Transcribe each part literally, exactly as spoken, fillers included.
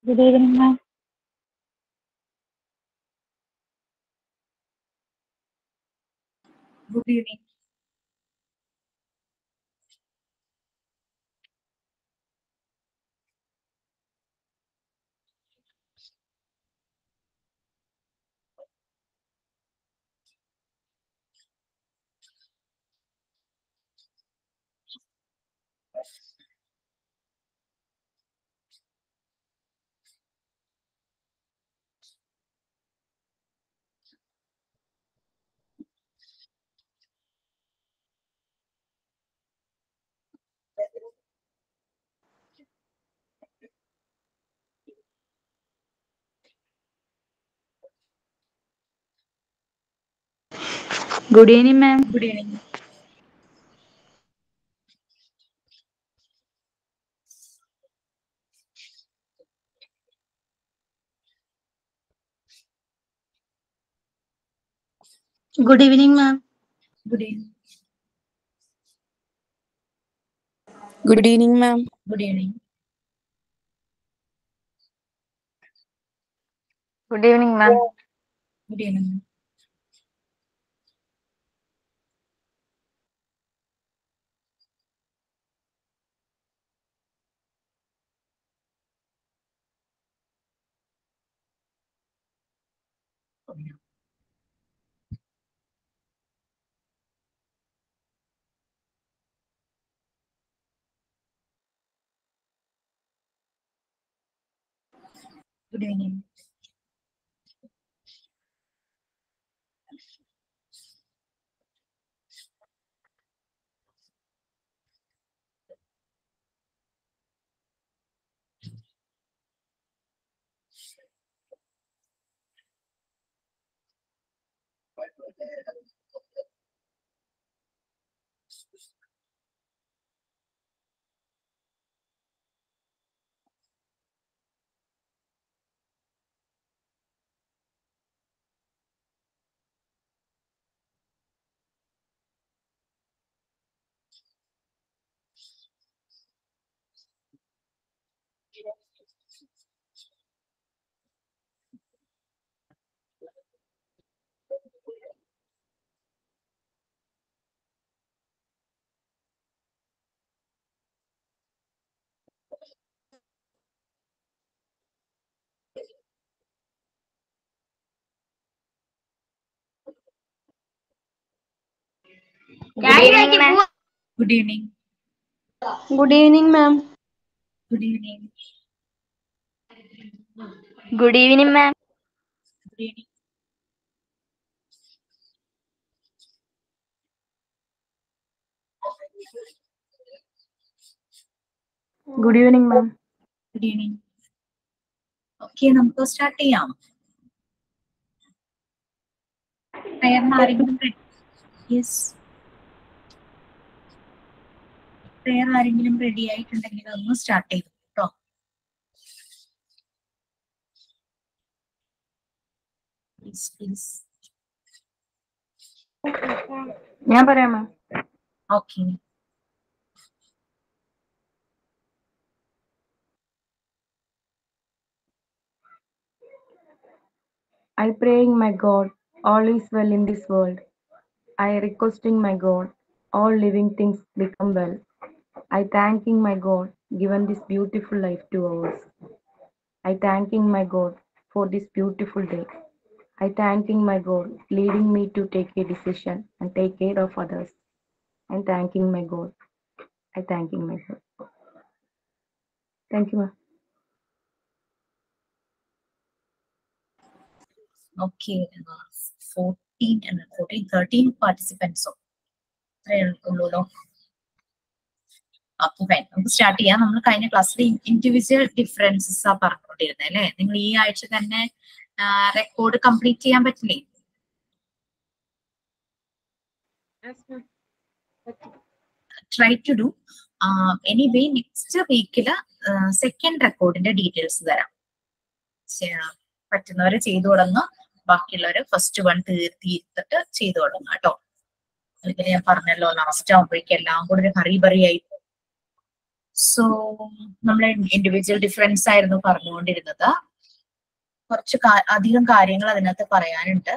Good evening, ma'am. Good evening. Good evening, ma'am. Good evening. Good evening, ma'am. Good evening. Good evening, ma'am. Good evening. Good evening, ma'am. Good evening. Good evening. Good evening, ma'am. Good evening. Good evening, ma'am. Good evening. Good evening, ma'am. Good evening. Good evening, ma'am. Good evening. Okay, നമുക്ക് start ചെയ്യാം. പ്രയറിന് ആരെങ്കിലും yes prayer ആരെങ്കിലും ready ആയിട്ടുണ്ടെങ്കിൽ ഒന്ന് start ചെയ്തു കേട്ടോ. Please please. ഞാൻ പറയാം ma'am. Okay. I praying my God, all is well in this world. I requesting my God, all living things become well. I thanking my God, given this beautiful life to ours. I thanking my God for this beautiful day. I thanking my God, leading me to take a decision and take care of others. I thanking my God. I thanking my God. Thank you, ma'am. Okay. Fourteen fourteen thirteen പാർട്ടിസിപ്പൻസോ അത്രയുള്ളൂല്ലോ. Okay fine, നമുക്ക് start ചെയ്യാം. നമ്മൾ കഴിഞ്ഞ ക്ലാസ്സിൽ individual differences ആ പറഞ്ഞുകൊണ്ടിരുന്നത് അല്ലേ? നിങ്ങൾ ഈ ആഴ്ച തന്നെ റെക്കോർഡ് കംപ്ലീറ്റ് ചെയ്യാൻ പറ്റില്ലേ? Try to do. Anyway next വീക്കില് സെക്കൻഡ് റെക്കോർഡിന്റെ ഡീറ്റെയിൽസ് തരാം. പറ്റുന്നവര് ചെയ്തു തുടങ്ങുക, ബാക്കിയുള്ളവര് ഫസ്റ്റ് വൺ തീർത്തിട്ട് ചെയ്തു തുടങ്ങുക കേട്ടോ. അതിന് ഞാൻ പറഞ്ഞല്ലോ ലാസ്റ്റ് ആകുമ്പോഴേക്കും എല്ലാം കൂടെ ഒരു ഹറി ബറി ആയി. സോ നമ്മൾ ഇൻഡിവിജ്വൽ ഡിഫറൻസ് ആയിരുന്നു പറഞ്ഞുകൊണ്ടിരുന്നത്. കുറച്ച് അധികം കാര്യങ്ങൾ അതിനകത്ത് പറയാനുണ്ട്.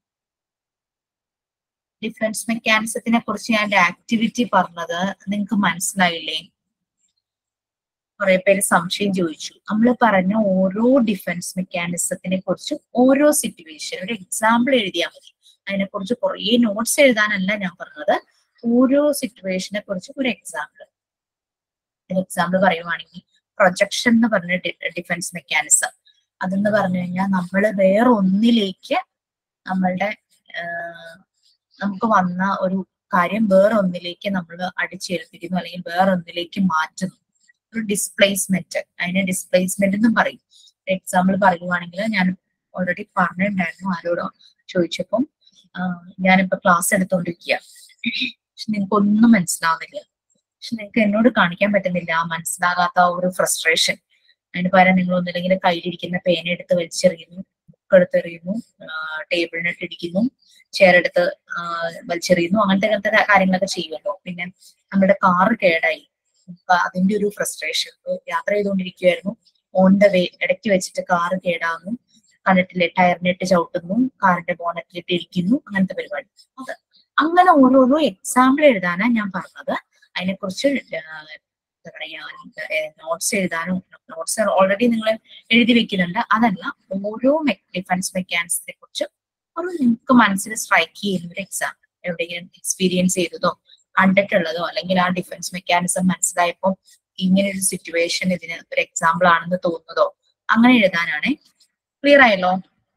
ഡിഫറൻസ് മെക്കാനിസത്തിനെ കുറിച്ച് ഞാൻ ആക്ടിവിറ്റി പറഞ്ഞത് നിങ്ങൾക്ക് മനസ്സിലായില്ലേ? കുറെ പേര് സംശയം ചോദിച്ചു. നമ്മൾ പറഞ്ഞ ഓരോ ഡിഫൻസ് മെക്കാനിസത്തിനെ കുറിച്ചും ഓരോ സിറ്റുവേഷൻ ഒരു എക്സാമ്പിൾ എഴുതിയാൽ മതി. അതിനെക്കുറിച്ച് കുറേ നോട്ട്സ് എഴുതാനല്ല ഞാൻ പറഞ്ഞത്. ഓരോ സിറ്റുവേഷനെ കുറിച്ചും ഒരു എക്സാമ്പിൾ. ഒരു എക്സാമ്പിൾ പറയുവാണെങ്കിൽ പ്രൊജക്ഷൻ എന്ന് പറഞ്ഞ ഡിഫൻസ് മെക്കാനിസം. അതെന്ന് പറഞ്ഞു കഴിഞ്ഞാൽ നമ്മൾ വേറെ ഒന്നിലേക്ക് നമ്മളുടെ നമുക്ക് വന്ന ഒരു കാര്യം വേറെ ഒന്നിലേക്ക് നമ്മൾ അടിച്ചേൽപ്പിക്കുന്നു അല്ലെങ്കിൽ വേറെ ഒന്നിലേക്ക് മാറ്റുന്നു. ഒരു ഡിസ്പ്ലേസ്മെന്റ്, അതിനെ ഡിസ്പ്ലേസ്മെന്റ് എന്നും പറയും. എക്സാമ്പിൾ പറയുവാണെങ്കിൽ ഞാൻ ഓൾറെഡി പറഞ്ഞിട്ടുണ്ടായിരുന്നു ആരോടോ ചോദിച്ചപ്പം. ഞാനിപ്പോ ക്ലാസ് എടുത്തോണ്ടിരിക്കുക, പക്ഷെ നിങ്ങൾക്ക് ഒന്നും മനസ്സിലാവുന്നില്ല. പക്ഷെ നിങ്ങൾക്ക് എന്നോട് കാണിക്കാൻ പറ്റുന്നില്ല ആ മനസ്സിലാകാത്ത ഒരു ഫ്രസ്ട്രേഷൻ. അതിന് പകരം നിങ്ങൾ ഒന്നില്ലെങ്കിൽ കയ്യിലിരിക്കുന്ന പേന എടുത്ത് വലിച്ചെറിയുന്നു, ബുക്ക് എടുത്തെറിയുന്നു, ടേബിളിനിട്ട് ഇടിക്കുന്നു, ചെയർ എടുത്ത് വലിച്ചെറിയുന്നു, അങ്ങനത്തെ അങ്ങനത്തെ കാര്യങ്ങളൊക്കെ ചെയ്യുമല്ലോ. പിന്നെ നമ്മുടെ കാറ് കേടായി, അതിന്റെ ഒരു ഫ്രസ്ട്രേഷൻ. യാത്ര ചെയ്തുകൊണ്ടിരിക്കുവായിരുന്നു, ഓൺ ദ വേ ഇടയ്ക്ക് വെച്ചിട്ട് കാറ് കേടാകുന്നു, കണ്ടിട്ടില്ലേ ടയറിനിട്ട് ചവിട്ടുന്നു, കാറിന്റെ ബോണറ്റിലിട്ട് ഇരിക്കുന്നു, അങ്ങനത്തെ പരിപാടി. അത് അങ്ങനെ ഓരോരോ എക്സാമ്പിൾ എഴുതാനാണ് ഞാൻ പറഞ്ഞത്. അതിനെക്കുറിച്ച് എന്താ പറയാ നോട്ട്സ് എഴുതാനും, നോട്ട്സ് ഓൾറെഡി നിങ്ങൾ എഴുതി വെക്കുന്നുണ്ട്. അതല്ല, ഓരോ ഡിഫൻസ് മെക്കാനിസത്തെ കുറിച്ച് ഒരു നിങ്ങൾക്ക് മനസ്സിൽ സ്ട്രൈക്ക് ചെയ്യുന്ന ഒരു എക്സാമ്പിൾ, എവിടെയെങ്കിലും എക്സ്പീരിയൻസ് ചെയ്തതോ കണ്ടിട്ടുള്ളതോ അല്ലെങ്കിൽ ആ ഡിഫൻസ് മെക്കാനിസം മനസ്സിലായപ്പോൾ ഇങ്ങനെ ഒരു സിറ്റുവേഷൻ ഇതിന് ഒരു എക്സാമ്പിൾ ആണെന്ന് തോന്നുന്നതോ അങ്ങനെ എഴുതാനാണ്. ക്ലിയർ ആയല്ലോ?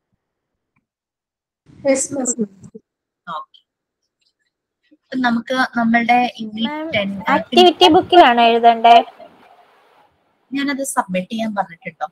ഓക്കെ. നമുക്ക് നമ്മളുടെ ആക്ടിവിറ്റി ബുക്കിലാണ് എഴുതണ്ടേ? ഞാനത് സബ്മിറ്റ് ചെയ്യാൻ പറഞ്ഞിട്ടുണ്ടോ?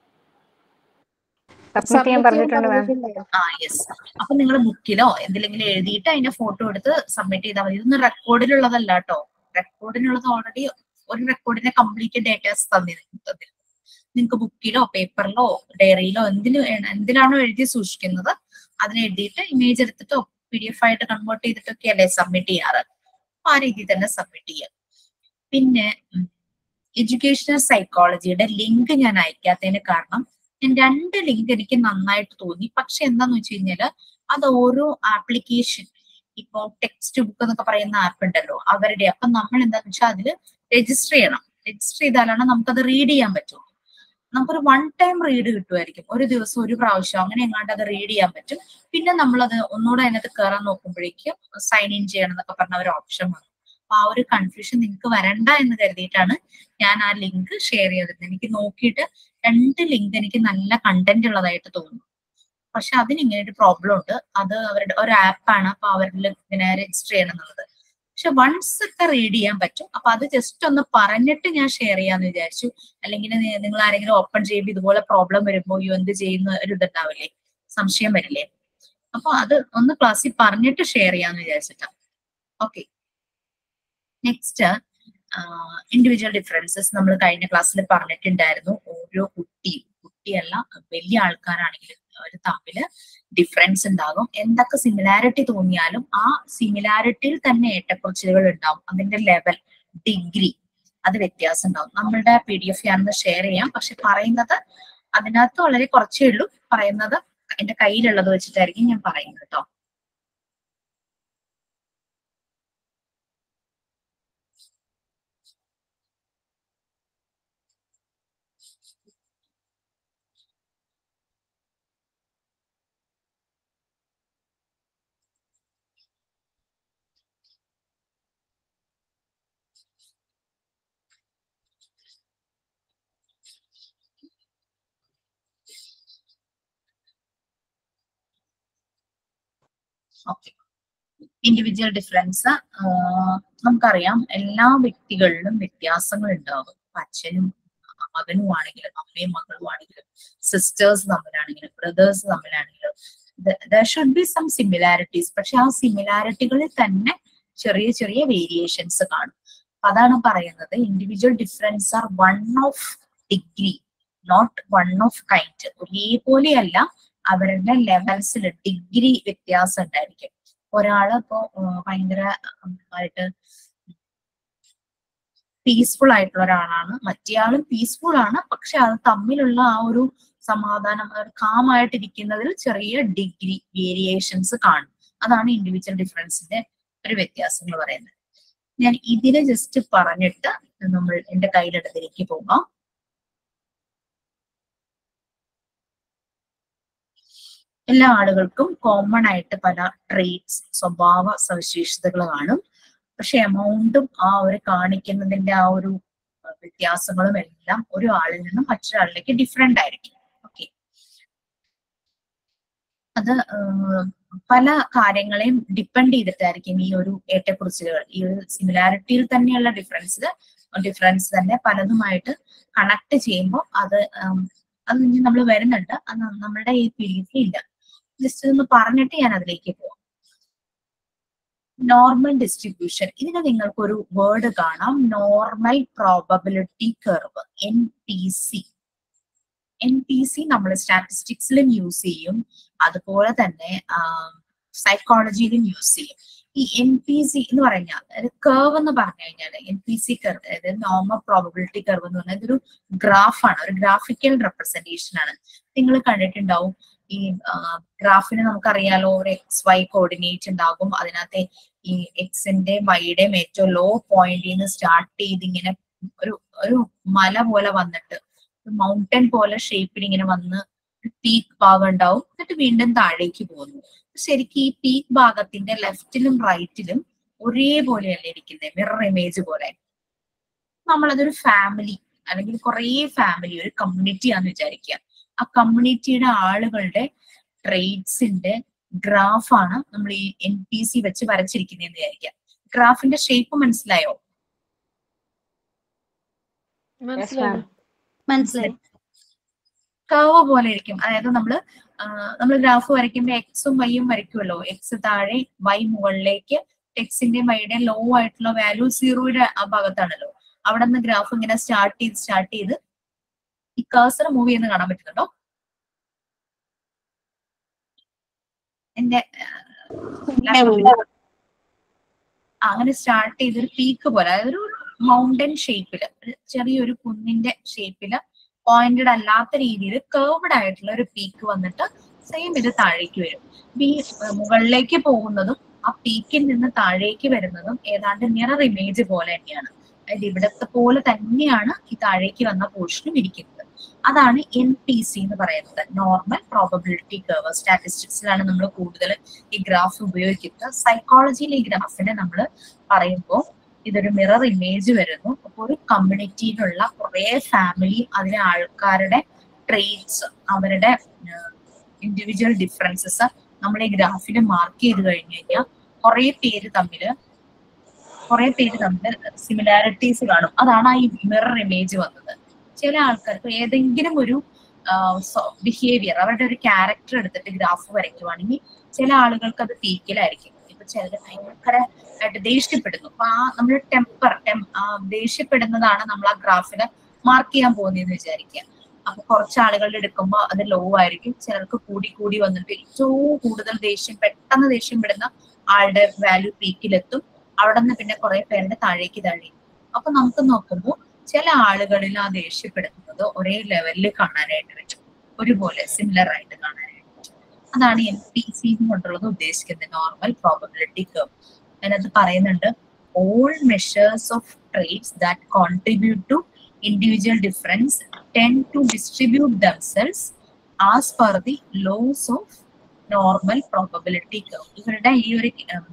ആ യെസ്. അപ്പൊ നിങ്ങൾ ബുക്കിലോ എന്തിലെങ്കിലും എഴുതിയിട്ട് അതിന്റെ ഫോട്ടോ എടുത്ത് സബ്മിറ്റ് ചെയ്താൽ മതി. ഇതൊന്നും റെക്കോർഡിലുള്ളതല്ല കേട്ടോ. റെക്കോർഡിനുള്ളത് ഓൾറെഡി ഒരു റെക്കോർഡിന്റെ കംപ്ലീറ്റ് ഡേറ്റാസ് തന്നിരുന്നു. നിങ്ങൾക്ക് ബുക്കിലോ പേപ്പറിലോ ഡയറിയിലോ എന്തിലും എന്തിലാണോ എഴുതി സൂക്ഷിക്കുന്നത് അതിനെ എഴുതിയിട്ട് ഇമേജ് എടുത്തിട്ടോ പി ഡി എഫ് ആയിട്ട് കൺവേർട്ട് ചെയ്തിട്ടൊക്കെ അല്ലേ സബ്മിറ്റ് ചെയ്യാറ്. അപ്പൊ ആ രീതിയിൽ തന്നെ സബ്മിറ്റ് ചെയ്യാം. പിന്നെ എഡ്യൂക്കേഷണൽ സൈക്കോളജിയുടെ ലിങ്ക് ഞാൻ അയക്കാത്തതിന് കാരണം ഞാൻ രണ്ട് ലിങ്ക് എനിക്ക് നന്നായിട്ട് തോന്നി. പക്ഷെ എന്താന്ന് വെച്ച് കഴിഞ്ഞാല് അത് ഓരോ ആപ്ലിക്കേഷൻ, ഇപ്പൊ ടെക്സ്റ്റ് ബുക്ക് എന്നൊക്കെ പറയുന്ന ആപ്പ് ഉണ്ടല്ലോ അവരുടെ, അപ്പൊ നമ്മൾ എന്താന്ന് വെച്ചാൽ അതിൽ രജിസ്റ്റർ ചെയ്യണം. രജിസ്റ്റർ ചെയ്താലാണ് നമുക്കത് റീഡ് ചെയ്യാൻ പറ്റും. നമുക്കൊരു വൺ ടൈം റീഡ് കിട്ടുമായിരിക്കും, ഒരു ദിവസം ഒരു പ്രാവശ്യം അങ്ങനെ എങ്ങാണ്ട് അത് റീഡ് ചെയ്യാൻ പറ്റും. പിന്നെ നമ്മളത് ഒന്നുകൂടെ അതിനകത്ത് കയറാൻ നോക്കുമ്പോഴേക്കും സൈൻ ഇൻ ചെയ്യണം എന്നൊക്കെ പറഞ്ഞ ഒരു ഓപ്ഷൻ വന്നു. അപ്പൊ ആ ഒരു കൺഫ്യൂഷൻ നിങ്ങൾക്ക് വരണ്ട എന്ന് കരുതിയിട്ടാണ് ഞാൻ ആ ലിങ്ക് ഷെയർ ചെയ്തിരുന്നത്. എനിക്ക് നോക്കിയിട്ട് രണ്ട് ലിങ്ക് എനിക്ക് നല്ല കണ്ടന്റ് ഉള്ളതായിട്ട് തോന്നുന്നു. പക്ഷെ അതിന് ഇങ്ങനെ ഒരു പ്രോബ്ലം ഉണ്ട്. അത് അവരുടെ ഒരു ആപ്പാണ്, അപ്പൊ അവരിൽ ഇങ്ങനെ രജിസ്റ്റർ ചെയ്യണം എന്നുള്ളത്. പക്ഷെ വൺസ് ഒക്കെ റീഡ് ചെയ്യാൻ പറ്റും. അപ്പൊ അത് ജസ്റ്റ് ഒന്ന് പറഞ്ഞിട്ട് ഞാൻ ഷെയർ ചെയ്യാന്ന് വിചാരിച്ചു. അല്ലെങ്കിൽ നിങ്ങൾ ആരെങ്കിലും ഓപ്പൺ ചെയ്യുമ്പോൾ ഇതുപോലെ പ്രോബ്ലം വരുമ്പോൾ യു എന്ത് ചെയ്യുന്ന ഒരു ഇതുണ്ടാവില്ലേ, സംശയം വരില്ലേ. അപ്പൊ അത് ഒന്ന് ക്ലാസ്സിൽ പറഞ്ഞിട്ട് ഷെയർ ചെയ്യാന്ന് വിചാരിച്ചിട്ടാ. ഓക്കെ. നെക്സ്റ്റ് ഇൻഡിവിജ്വൽ ഡിഫറൻസസ് നമ്മൾ കഴിഞ്ഞ ക്ലാസ്സിൽ പറഞ്ഞിട്ടുണ്ടായിരുന്നു. ഓരോ കുട്ടിയും, കുട്ടിയല്ല വലിയ ആൾക്കാരാണെങ്കിലും അവർ തമ്മിൽ ഡിഫറൻസ് ഉണ്ടാകും. എന്തൊക്കെ സിമിലാരിറ്റി തോന്നിയാലും ആ സിമിലാരിറ്റിയിൽ തന്നെ ഏറ്റക്കുറച്ചിലുകൾ ഉണ്ടാവും. അതിന്റെ ലെവൽ, ഡിഗ്രി, അത് വ്യത്യാസം ഉണ്ടാവും. നമ്മളുടെ പി ഡി എഫ് ഞാനൊന്ന് ഷെയർ ചെയ്യാം. പക്ഷെ പറയുന്നത് അതിനകത്ത് വളരെ കുറച്ചേ ഉള്ളൂ. പറയുന്നത് എന്റെ കയ്യിലുള്ളത് വെച്ചിട്ടായിരിക്കും ഞാൻ പറയുന്നത് കേട്ടോ. ഓക്കെ. ഇൻഡിവിജ്വൽ ഡിഫറൻസ് നമുക്കറിയാം, എല്ലാ വ്യക്തികളിലും വ്യത്യാസങ്ങൾ ഉണ്ടാകും. അച്ഛനും മകനും ആണെങ്കിലും അമ്മയും മകളും ആണെങ്കിലും സിസ്റ്റേഴ്സ് തമ്മിലാണെങ്കിലും ബ്രദേഴ്സ് തമ്മിലാണെങ്കിലും there should be some similarities. പക്ഷെ ആ സിമിലാരിറ്റികളിൽ തന്നെ ചെറിയ ചെറിയ വേരിയേഷൻസ് കാണും. അതാണ് പറയുന്നത് individual difference are one of degree, not one of kind. ഒരേപോലെയല്ല, അവരുടെ ലെവൽസിൽ ഡിഗ്രി വ്യത്യാസം ഉണ്ടായിരിക്കും. ഒരാള് ഇപ്പോ ഭയങ്കര ആയിട്ട് പീസ്ഫുൾ ആയിട്ടുള്ള ഒരാളാണ്, മറ്റേയാളും പീസ്ഫുൾ ആണ്, പക്ഷെ അത് തമ്മിലുള്ള ആ ഒരു സമാധാനം കാമായിട്ടിരിക്കുന്നതിൽ ചെറിയ ഡിഗ്രി വേരിയേഷൻസ് കാണും. അതാണ് ഇൻഡിവിജ്വൽ ഡിഫറൻസിന്റെ ഒരു വ്യത്യാസം എന്ന് പറയുന്നത്. ഞാൻ ഇതിനെ ജസ്റ്റ് പറഞ്ഞിട്ട് നമ്മൾ എന്റെ കയ്യിലെടുത്തിലേക്ക് പോകാം. എല്ലാ ആളുകൾക്കും കോമൺ ആയിട്ട് പല ട്രേറ്റ്സ്, സ്വഭാവ സവിശേഷതകൾ കാണും. പക്ഷെ എമൗണ്ടും ആ ഒരു കാണിക്കുന്നതിന്റെ ആ ഒരു വ്യത്യാസങ്ങളും എല്ലാം ഒരു ആളിൽ നിന്നും മറ്റൊരാളിലേക്ക് ഡിഫറെന്റ് ആയിരിക്കും. ഓക്കെ, അത് പല കാര്യങ്ങളെയും ഡിപ്പെൻഡ് ചെയ്തിട്ടായിരിക്കും ഈ ഒരു ഏറ്റക്കുറിച്ചിലുകൾ. ഈ ഒരു സിമിലാരിറ്റിയിൽ തന്നെയുള്ള ഡിഫറൻസ് ഡിഫറൻസ് തന്നെ പലതുമായിട്ട് കണക്ട് ചെയ്യുമ്പോൾ അത് അത് ഇനി നമ്മൾ വരുന്നുണ്ട്. അത് നമ്മളുടെ ഈ പീരീഡിൽ ഇല്ല. ജസ്റ്റ് ഒന്ന് പറഞ്ഞിട്ട് ഞാൻ അതിലേക്ക് പോവാം. നോർമൽ ഡിസ്ട്രിബ്യൂഷൻ, ഇതിന് നിങ്ങൾക്കൊരു വേർഡ് കാണാം, normal probability curve, N P C. N P C നമ്മൾ സ്റ്റാറ്റിസ്റ്റിക്സിലും യൂസ് ചെയ്യും, അതുപോലെ തന്നെ സൈക്കോളജിയിലും യൂസ് ചെയ്യും. ഈ എൻ പി സി എന്ന് പറഞ്ഞാൽ കർവ് എന്ന് പറഞ്ഞു കഴിഞ്ഞാൽ എൻ പി സി കർവ്, അതായത് നോർമൽ പ്രോബബിലിറ്റി കർവ് എന്ന് പറഞ്ഞാൽ ഇതൊരു ഗ്രാഫാണ്, ഒരു ഗ്രാഫിക്കൽ റെപ്രസെന്റേഷൻ ആണ്. നിങ്ങൾ കണ്ടിട്ടുണ്ടാവും ഈ ഗ്രാഫിന് നമുക്കറിയാലോ ഒരു എക്സ് വൈ കോർഡിനേറ്റ് ഉണ്ടാകും. അതിനകത്ത് ഈ എക്സിന്റെ വൈയുടെയും ഏറ്റവും ലോ പോയിന്റിൽ നിന്ന് സ്റ്റാർട്ട് ചെയ്ത് ഇങ്ങനെ ഒരു ഒരു മല പോലെ വന്നിട്ട് മൗണ്ടൻ പോലെ ഷേപ്പിൽ ഇങ്ങനെ വന്ന് പീക്ക് ഭാഗം ഉണ്ടാവും, എന്നിട്ട് വീണ്ടും താഴേക്ക് പോകുന്നു. ശരിക്കും ഈ പീക്ക് ഭാഗത്തിന്റെ ലെഫ്റ്റിലും റൈറ്റിലും ഒരേപോലെയല്ലേ ഇരിക്കുന്നത്, മിറർ ഇമേജ് പോലെ. നമ്മളതൊരു ഫാമിലി അല്ലെങ്കിൽ കുറെ ഫാമിലി, ഒരു കമ്മ്യൂണിറ്റി ആണെന്ന് വിചാരിക്കുക. ആ കമ്മ്യൂണിറ്റിയുടെ ആളുകളുടെ ട്രേഡ്സിന്റെ ഗ്രാഫാണ് നമ്മൾ ഈ എൻ പി സി വെച്ച് വരച്ചിരിക്കുന്നതെന്ന് വിചാരിക്കാം. ഗ്രാഫിന്റെ ഷേപ്പ് മനസ്സിലായോ? മനസ്സിലായി. കർവ് പോലെ ഇരിക്കും. അതായത് നമ്മള് നമ്മൾ ഗ്രാഫ് വരയ്ക്കുമ്പോൾ എക്സും വൈയും വരയ്ക്കുമല്ലോ. എക്സ് താഴെ വൈ മുകളിലേക്ക്, എക്സിന്റെ വൈയുടെ ലോ ആയിട്ടുള്ള വാല്യൂ സീറോയുടെ ആ ഭാഗത്താണല്ലോ. അവിടെ നിന്ന് ഗ്രാഫ് ഇങ്ങനെ സ്റ്റാർട്ട് ചെയ്ത് സ്റ്റാർട്ട് ചെയ്ത് ഈ കഴ്സർ മൂവ് ചെയ്യുന്ന കാണാൻ പറ്റുന്നുണ്ടോ? എന്റെ അങ്ങനെ സ്റ്റാർട്ട് ചെയ്തൊരു പീക്ക് പോലെ, അതായത് ഒരു മൗണ്ടൻ ഷേപ്പില്, ചെറിയൊരു കുന്നിന്റെ ഷേപ്പില് പോയിന്റഡ് അല്ലാത്ത രീതിയിൽ കർവ്ഡ് ആയിട്ടുള്ള ഒരു പീക്ക് വന്നിട്ട് സെയിം ഇത് താഴേക്ക് വരും. ഈ മുകളിലേക്ക് പോകുന്നതും ആ പീക്കിൽ നിന്ന് താഴേക്ക് വരുന്നതും ഏതാണ്ട് മിറർ ഇമേജ് പോലെ തന്നെയാണ്. അതായത് ഇവിടത്തെ പോലെ തന്നെയാണ് ഈ താഴേക്ക് വന്ന പോർഷനും ഇരിക്കുന്നത്. അതാണ് എൻ പി സി എന്ന് പറയുന്നത്, നോർമൽ പ്രോബബിലിറ്റി കർവ്. സ്റ്റാറ്റിസ്റ്റിക്സിലാണ് നമ്മൾ കൂടുതൽ ഈ ഗ്രാഫ് ഉപയോഗിക്കുന്നത്. സൈക്കോളജിയിൽ ഈ ഗ്രാഫിനെ നമ്മൾ പറയുമ്പോൾ ഇതൊരു മിറർ ഇമേജ് വരുന്നു. അപ്പോൾ ഒരു കമ്മ്യൂണിറ്റിയിലുള്ള കുറെ ഫാമിലി, അതിലെ ആൾക്കാരുടെ ട്രേറ്റ്സ്, അവരുടെ ഇൻഡിവിജ്വൽ ഡിഫറൻസസ് നമ്മൾ ഈ ഗ്രാഫിൽ മാർക്ക് ചെയ്ത് കഴിഞ്ഞു കഴിഞ്ഞാൽ കുറെ പേര് തമ്മില് കുറെ പേര് തമ്മിൽ സിമിലാരിറ്റീസ് കാണും. അതാണ് ആ ഈ മിറർ ഇമേജ് വന്നത്. ചില ആൾക്കാർക്ക് ഏതെങ്കിലും ഒരു ബിഹേവിയർ, അവരുടെ ഒരു ക്യാരക്ടർ എടുത്തിട്ട് ഗ്രാഫ് വരയ്ക്കുവാണെങ്കിൽ ചില ആളുകൾക്ക് അത് പീക്കിലായിരിക്കും. ഇപ്പൊ ചിലര് ഭയങ്കരമായിട്ട് ദേഷ്യപ്പെടുന്നു. അപ്പൊ ആ നമ്മുടെ ടെമ്പർ ടെം ദേഷ്യപ്പെടുന്നതാണ് നമ്മൾ ആ ഗ്രാഫില് മാർക്ക് ചെയ്യാൻ പോകുന്നതെന്ന് വിചാരിക്കുക. അപ്പൊ കുറച്ച് ആളുകളുടെ എടുക്കുമ്പോൾ അത് ലോ ആയിരിക്കും, ചിലർക്ക് കൂടി കൂടി വന്നിട്ട് ഏറ്റവും കൂടുതൽ ദേഷ്യം പെട്ടെന്ന് ദേഷ്യപ്പെടുന്ന ആളുടെ വാല്യൂ പീക്കിലെത്തും. അവിടെ നിന്ന് പിന്നെ കുറെ പേരുടെ താഴേക്ക് താഴെ. അപ്പൊ നമുക്ക് നോക്കുമ്പോൾ ചില ആളുകളിൽ ആ ദേഷ്യപ്പെടുന്നത് ഒരേ ലെവലിൽ കാണാനായിട്ട് പറ്റും, ഒരുപോലെ സിമിലർ ആയിട്ട് കാണാനായിട്ട് പറ്റും. അതാണ് എൻ പി സി കൊണ്ടുള്ളത് ഉദ്ദേശിക്കുന്നത്, നോർമൽ പ്രോബബിലിറ്റി കർവ്. അതിനകത്ത് പറയുന്നുണ്ട്, all measures of traits that contribute to individual difference tend to distribute themselves as per the laws of normal probability curve. ഇവരുടെ ഈ ഒരു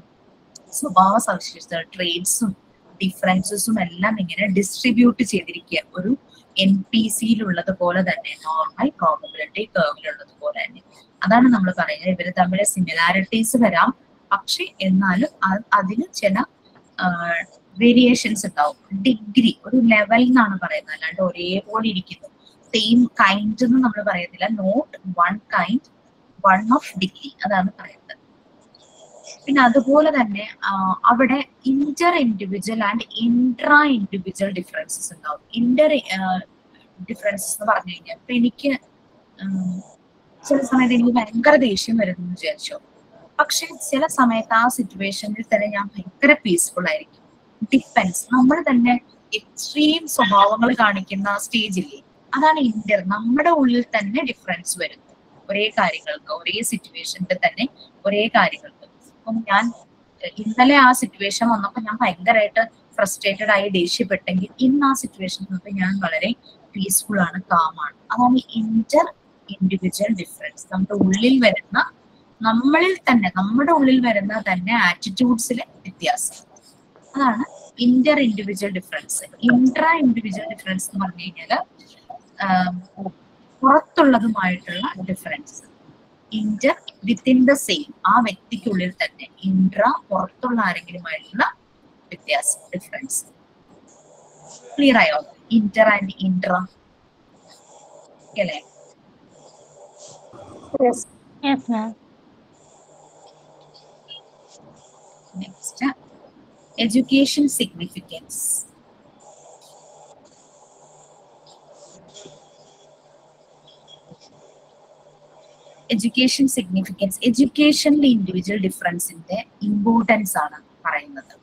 സ്വഭാവ സവിശേഷത, ട്രേറ്റ്സും ഡിഫറൻസസും എല്ലാം ഇങ്ങനെ ഡിസ്ട്രിബ്യൂട്ട് ചെയ്തിരിക്കുക ഒരു എൻ പി സിയിലുള്ളത് പോലെ തന്നെ, നോർമൽ പ്രോബബിലിറ്റി കർവിലുള്ളത് പോലെ തന്നെ. അതാണ് നമ്മൾ പറയുന്നത്. ഇവര് തമ്മിൽ സിമിലാരിറ്റീസ് വരാം, പക്ഷെ എന്നാലും അതിന് ചില വേരിയേഷൻസ് ഉണ്ടാവും. ഡിഗ്രി, ഒരു ലെവൽ എന്നാണ് പറയുന്നത്, അല്ലാണ്ട് ഒരേപോലെ ഇരിക്കുന്നു. സെയിം കൈൻഡ് എന്ന് നമ്മൾ പറയത്തില്ല, not one kind, one of degree, അതാണ് പറയുന്നത്. പിന്നെ അതുപോലെ തന്നെ അവിടെ inter individual and intra individual differences ഉണ്ടാവും. ഇന്റർ ഡിഫറൻസസ് എന്ന് പറഞ്ഞു കഴിഞ്ഞാൽ ഇപ്പൊ എനിക്ക് ചില സമയത്ത് എനിക്ക് ഭയങ്കര ദേഷ്യം വരുന്നു വിചാരിച്ചോ, പക്ഷെ ചില സമയത്ത് ആ സിറ്റുവേഷനിൽ തന്നെ ഞാൻ ഭയങ്കര പീസ്ഫുൾ ആയിരിക്കും. ഡിപ്പെൻസ്, നമ്മൾ തന്നെ എക്സ്ട്രീം സ്വഭാവങ്ങൾ കാണിക്കുന്ന സ്റ്റേജില്ലേ, അതാണ് ഇന്റർ. നമ്മുടെ ഉള്ളിൽ തന്നെ ഡിഫറൻസ് വരുന്നത് ഒരേ കാര്യങ്ങൾക്ക്, ഒരേ സിറ്റുവേഷനിൽ തന്നെ ഒരേ കാര്യങ്ങൾക്ക്. അപ്പം ഞാൻ ഇന്നലെ ആ സിറ്റുവേഷൻ വന്നപ്പോൾ ഞാൻ ഭയങ്കരമായിട്ട് ഫ്രസ്ട്രേറ്റഡ് ആയി ദേഷ്യപ്പെട്ടെങ്കിൽ ഇന്ന് ആ സിറ്റുവേഷൻ വന്നപ്പോൾ ഞാൻ വളരെ പീസ്ഫുൾ ആണ്, കാമാണ്. അതാണ് ഇന്റർ ഇൻഡിവിജ്വൽ ഡിഫറൻസ്. നമ്മുടെ ഉള്ളിൽ വരുന്ന, നമ്മളിൽ തന്നെ, നമ്മുടെ ഉള്ളിൽ വരുന്ന തന്നെ ആറ്റിറ്റ്യൂഡ്സിലെ വ്യത്യാസം, അതാണ് inter individual difference. Intra individual difference എന്ന് പറഞ്ഞു കഴിഞ്ഞാല് പുറത്തുള്ളതുമായിട്ടുള്ള difference. Inter within the same, ആ വ്യക്തിക്കുള്ളിൽ തന്നെ. ഇൻട്രാ പുറത്തുള്ള ആരെങ്കിലുമായിട്ടുള്ള വ്യത്യാസം, ഡിഫറൻസ്. ക്ലിയർ ആയോ? ഇന്റർ ആൻഡ് ഇൻട്രാ അല്ലേ? Next, education significance. Education significance, എഡ്യൂക്കേഷനിലെ ഇൻഡിവിജ്വൽ ഡിഫറൻസിന്റെ ഇമ്പോർട്ടൻസ് ആണ് പറയുന്നത്.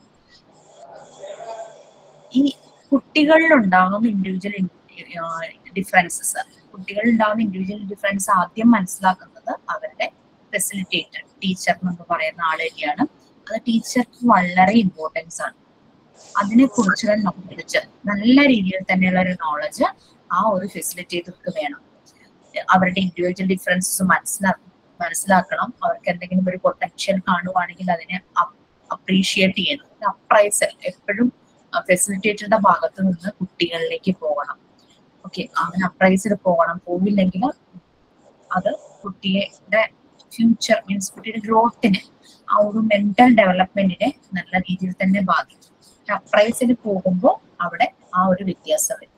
ഈ കുട്ടികളിൽ ഉണ്ടാകുന്ന ഇൻഡിവിജ്വൽ ഡിഫറൻസസ്, കുട്ടികളിൽ ഉണ്ടാകുന്ന ഇൻഡിവിജ്വൽ ഡിഫറൻസ് ആദ്യം മനസ്സിലാക്കുന്നത് അവരുടെ ഫെസിലിറ്റേറ്റർ, ടീച്ചർ എന്ന് പറയുന്ന ആൾ തന്നെയാണ്. അത് ടീച്ചർക്ക് വളരെ ഇമ്പോർട്ടൻസ് ആണ്. അതിനെ കുറിച്ചുള്ള നോളജ്, നല്ല രീതിയിൽ തന്നെയുള്ള ഒരു നോളജ് ആ ഒരു ഫെസിലിറ്റേറ്റർക്ക് വേണം. അവരുടെ ഇൻഡിവിജ്വൽ ഡിഫറൻസസ് മനസ്സിലാക്കണം മനസ്സിലാക്കണം അവർക്ക് എന്തെങ്കിലും ഒരു പൊട്ടൻഷ്യൽ കാണുവാണെങ്കിൽ അതിനെ അപ്രീഷിയേറ്റ് ചെയ്യണം. അപ്രൈസൽ എപ്പോഴും ഫെസിലിറ്റേറ്ററുടെ ഭാഗത്ത് നിന്ന് കുട്ടികളിലേക്ക് പോകണം. ഓക്കെ, അങ്ങനെ അപ്രൈസിൽ പോകണം. പോയില്ലെങ്കിൽ അത് കുട്ടിയുടെ ഫ്യൂച്ചർ മീൻസ് കുട്ടിയുടെ ഗ്രോത്തിന്, ആ ഒരു മെന്റൽ ഡെവലപ്മെന്റിനെ നല്ല രീതിയിൽ തന്നെ ബാധിക്കും. അപ്രൈസിൽ പോകുമ്പോൾ അവിടെ ആ ഒരു വ്യത്യാസം വരും.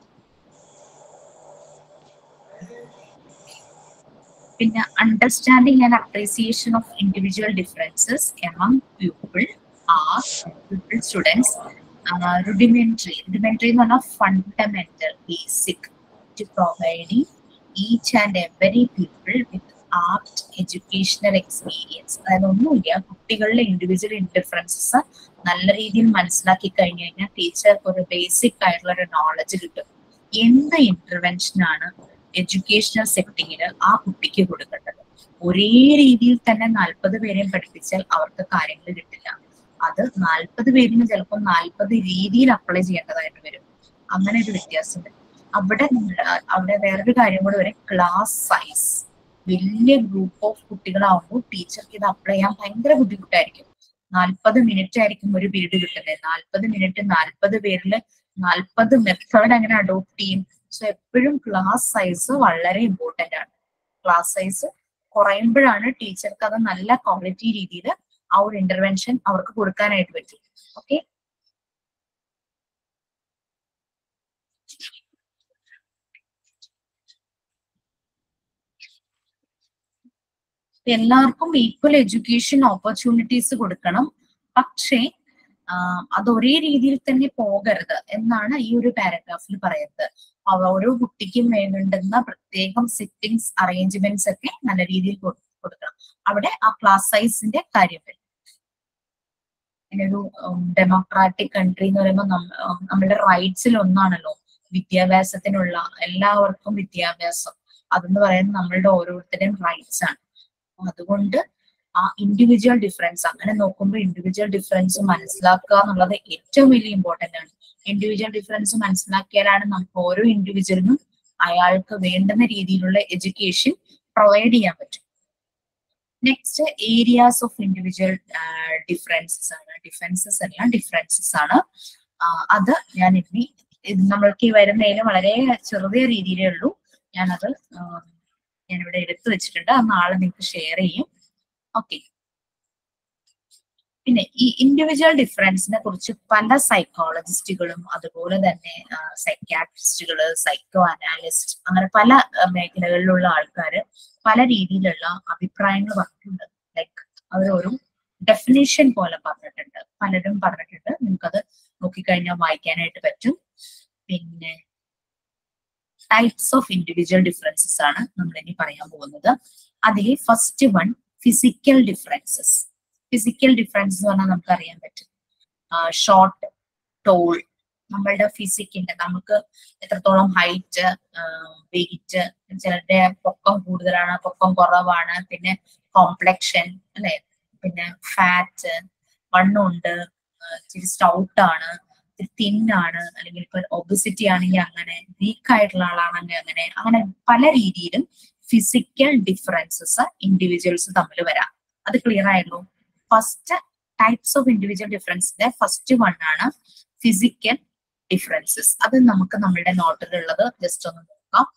പിന്നെ understanding and appreciation of individual differences among people are people students rudimentary rudimentary എന്ന് പറഞ്ഞാൽ fundamental, basic to providing each and every people with apt educational experience. അതായത് ഒന്നുമില്ല, കുട്ടികളുടെ ഇൻഡിവിജ്വൽ ഡിഫറൻസസ് നല്ല രീതിയിൽ മനസ്സിലാക്കി കഴിഞ്ഞു കഴിഞ്ഞാൽ ടീച്ചർക്ക് ഒരു ബേസിക് ആയിട്ടുള്ള ഒരു നോളജ് കിട്ടും. എന്ത് ഇന്റർവെൻഷൻ ആണ് എഡ്യൂക്കേഷണൽ സെറ്റിങ്ങിൽ ആ കുട്ടിക്ക് കൊടുക്കേണ്ടത്. ഒരേ രീതിയിൽ തന്നെ നാൽപ്പത് പേരെയും പഠിപ്പിച്ചാൽ അവർക്ക് കാര്യങ്ങൾ കിട്ടില്ല. അത് നാൽപ്പത് പേരിന് ചിലപ്പോൾ നാൽപ്പത് രീതിയിൽ അപ്ലൈ ചെയ്യേണ്ടതായിട്ട് വരും. അങ്ങനെ ഒരു വ്യത്യാസം വരും. അവിടെ അവിടെ വേറൊരു കാര്യം കൂടെ വരും, ക്ലാസ് സൈസ്. വലിയ ഗ്രൂപ്പ് ഓഫ് കുട്ടികളാവുമ്പോൾ ടീച്ചർക്ക് ഇത് അപ്ലൈ ചെയ്യാൻ ഭയങ്കര ബുദ്ധിമുട്ടായിരിക്കും. നാൽപ്പത് മിനിറ്റ് ആയിരിക്കും ഒരു പീരീഡ് കിട്ടുന്നത്. നാൽപ്പത് മിനിറ്റ് നാൽപ്പത് പേരിൽ നാൽപ്പത് മെത്തേഡ് അങ്ങനെ അഡോപ്റ്റ് ചെയ്യും. സോ എപ്പോഴും ക്ലാസ് സൈസ് വളരെ ഇമ്പോർട്ടന്റ് ആണ്. ക്ലാസ് സൈസ് കുറയുമ്പോഴാണ് ടീച്ചർക്ക് അത് നല്ല ക്വാളിറ്റി രീതിയിൽ ആ ഒരു ഇന്റർവെൻഷൻ അവർക്ക് കൊടുക്കാനായിട്ട് പറ്റും. ഓക്കെ, എല്ലാവർക്കും ഈക്വൽ എഡ്യൂക്കേഷൻ ഓപ്പർച്യൂണിറ്റീസ് കൊടുക്കണം. പക്ഷേ അത് ഒരേ രീതിയിൽ തന്നെ പോകരുത് എന്നാണ് ഈ ഒരു പാരഗ്രാഫിൽ പറയുന്നത്. ഓരോ കുട്ടിക്കും വേണ്ടുന്ന പ്രത്യേകം സിറ്റിംഗ്സ് അറേഞ്ച്മെന്റ്സ് ഒക്കെ നല്ല രീതിയിൽ കൊടുക്കണം. അവിടെ ആ ക്ലാസ് സൈസിന്റെ കാര്യം വരും. ഒരു ഡെമോക്രാറ്റിക് കൺട്രി എന്ന് പറയുമ്പോൾ നമ്മളുടെ റൈറ്റ്സിൽ ഒന്നാണല്ലോ വിദ്യാഭ്യാസത്തിനുള്ള, എല്ലാവർക്കും വിദ്യാഭ്യാസം. അതെന്ന് പറയുന്നത് നമ്മളുടെ ഓരോരുത്തരുടെയും റൈറ്റ്സ് ആണ്. അതുകൊണ്ട് ആ ഇൻഡിവിജ്വൽ ഡിഫറൻസ് അങ്ങനെ നോക്കുമ്പോൾ ഇൻഡിവിജ്വൽ ഡിഫറൻസ് മനസ്സിലാക്കുക എന്നുള്ളത് ഏറ്റവും വലിയ ഇമ്പോർട്ടന്റ് ആണ്. ഇൻഡിവിജ്വൽ ഡിഫറൻസ് മനസ്സിലാക്കിയാലാണ് നമുക്ക് ഓരോ ഇൻഡിവിജ്വലിനും അയാൾക്ക് വേണ്ടുന്ന രീതിയിലുള്ള എഡ്യൂക്കേഷൻ പ്രൊവൈഡ് ചെയ്യാൻ പറ്റും. Next, areas of individual differences ആണ്. ഡിഫറൻസസ് എല്ലാം ഡിഫറൻസസ് ആണ്. അത് ഞാൻ ഇനി നമ്മൾക്ക് ഈ വരുന്നതിന് വളരെ ചെറിയ രീതിയിലേ ഉള്ളൂ. ഞാനത് ഞാനിവിടെ എടുത്തു വെച്ചിട്ടുണ്ട്. അത് നാളെ നിങ്ങൾക്ക് ഷെയർ ചെയ്യും. ഓക്കെ, പിന്നെ ഈ ഇൻഡിവിജ്വൽ ഡിഫറൻസിനെ കുറിച്ച് പല സൈക്കോളജിസ്റ്റുകളും അതുപോലെ തന്നെ സൈക്യാട്രിസ്റ്റുകള്, സൈക്കോ അനാലിസ്റ്റ്, അങ്ങനെ പല മേഖലകളിലുള്ള ആൾക്കാർ പല രീതിയിലുള്ള അഭിപ്രായങ്ങൾ പറഞ്ഞിട്ടുണ്ട്. ലൈക്ക് അവരൊരു ഡെഫിനേഷൻ പോലെ പറഞ്ഞിട്ടുണ്ട്, പലരും പറഞ്ഞിട്ടുണ്ട്. നിങ്ങൾക്കത് നോക്കിക്കഴിഞ്ഞാൽ വായിക്കാനായിട്ട് പറ്റും. പിന്നെ ടൈപ്സ് ഓഫ് ഇൻഡിവിജ്വൽ ഡിഫറൻസസ് ആണ് നമ്മൾ ഇനി പറയാൻ പോകുന്നത്. അതിൽ first one physical differences. Physical difference എന്ന് പറഞ്ഞാൽ നമുക്ക് അറിയാൻ പറ്റും ഷോർട്ട്, ടോൾ, നമ്മളുടെ ഫിസിക്കിന്റെ നമുക്ക് എത്രത്തോളം ഹൈറ്റ്, വെയിറ്റ്, ചിലരുടെ പൊക്കം കൂടുതലാണ്, പൊക്കം കുറവാണ്, പിന്നെ കോംപ്ലക്ഷൻ അല്ലെ, പിന്നെ ഫാറ്റ്, വണ്ണമുണ്ട്, ഇച്ചിരി സ്റ്റൗട്ട് ആണ്, ഇച്ചിരി തിന്നാണ്, അല്ലെങ്കിൽ ഇപ്പൊ ഒബിസിറ്റി ആണെങ്കിൽ അങ്ങനെ, വീക്ക് ആയിട്ടുള്ള ആളാണെങ്കിൽ അങ്ങനെ, അങ്ങനെ പല രീതിയിലും ഫിസിക്കൽ ഡിഫറൻസസ് ഇൻഡിവിജ്വൽസ് തമ്മിൽ വരാം. അത് ക്ലിയർ ആയല്ലോ. ഫസ്റ്റ് ടൈപ്സ് ഓഫ് ഇൻഡിവിജ്വൽ ഡിഫറൻസിന്റെ ഫസ്റ്റ് വൺ ആണ് ഫിസിക്കൽ ഡിഫറൻസസ്. അത് നമുക്ക് നമ്മളുടെ നോട്ടിലുള്ളത് ജസ്റ്റ് ഒന്ന് നോക്കാം.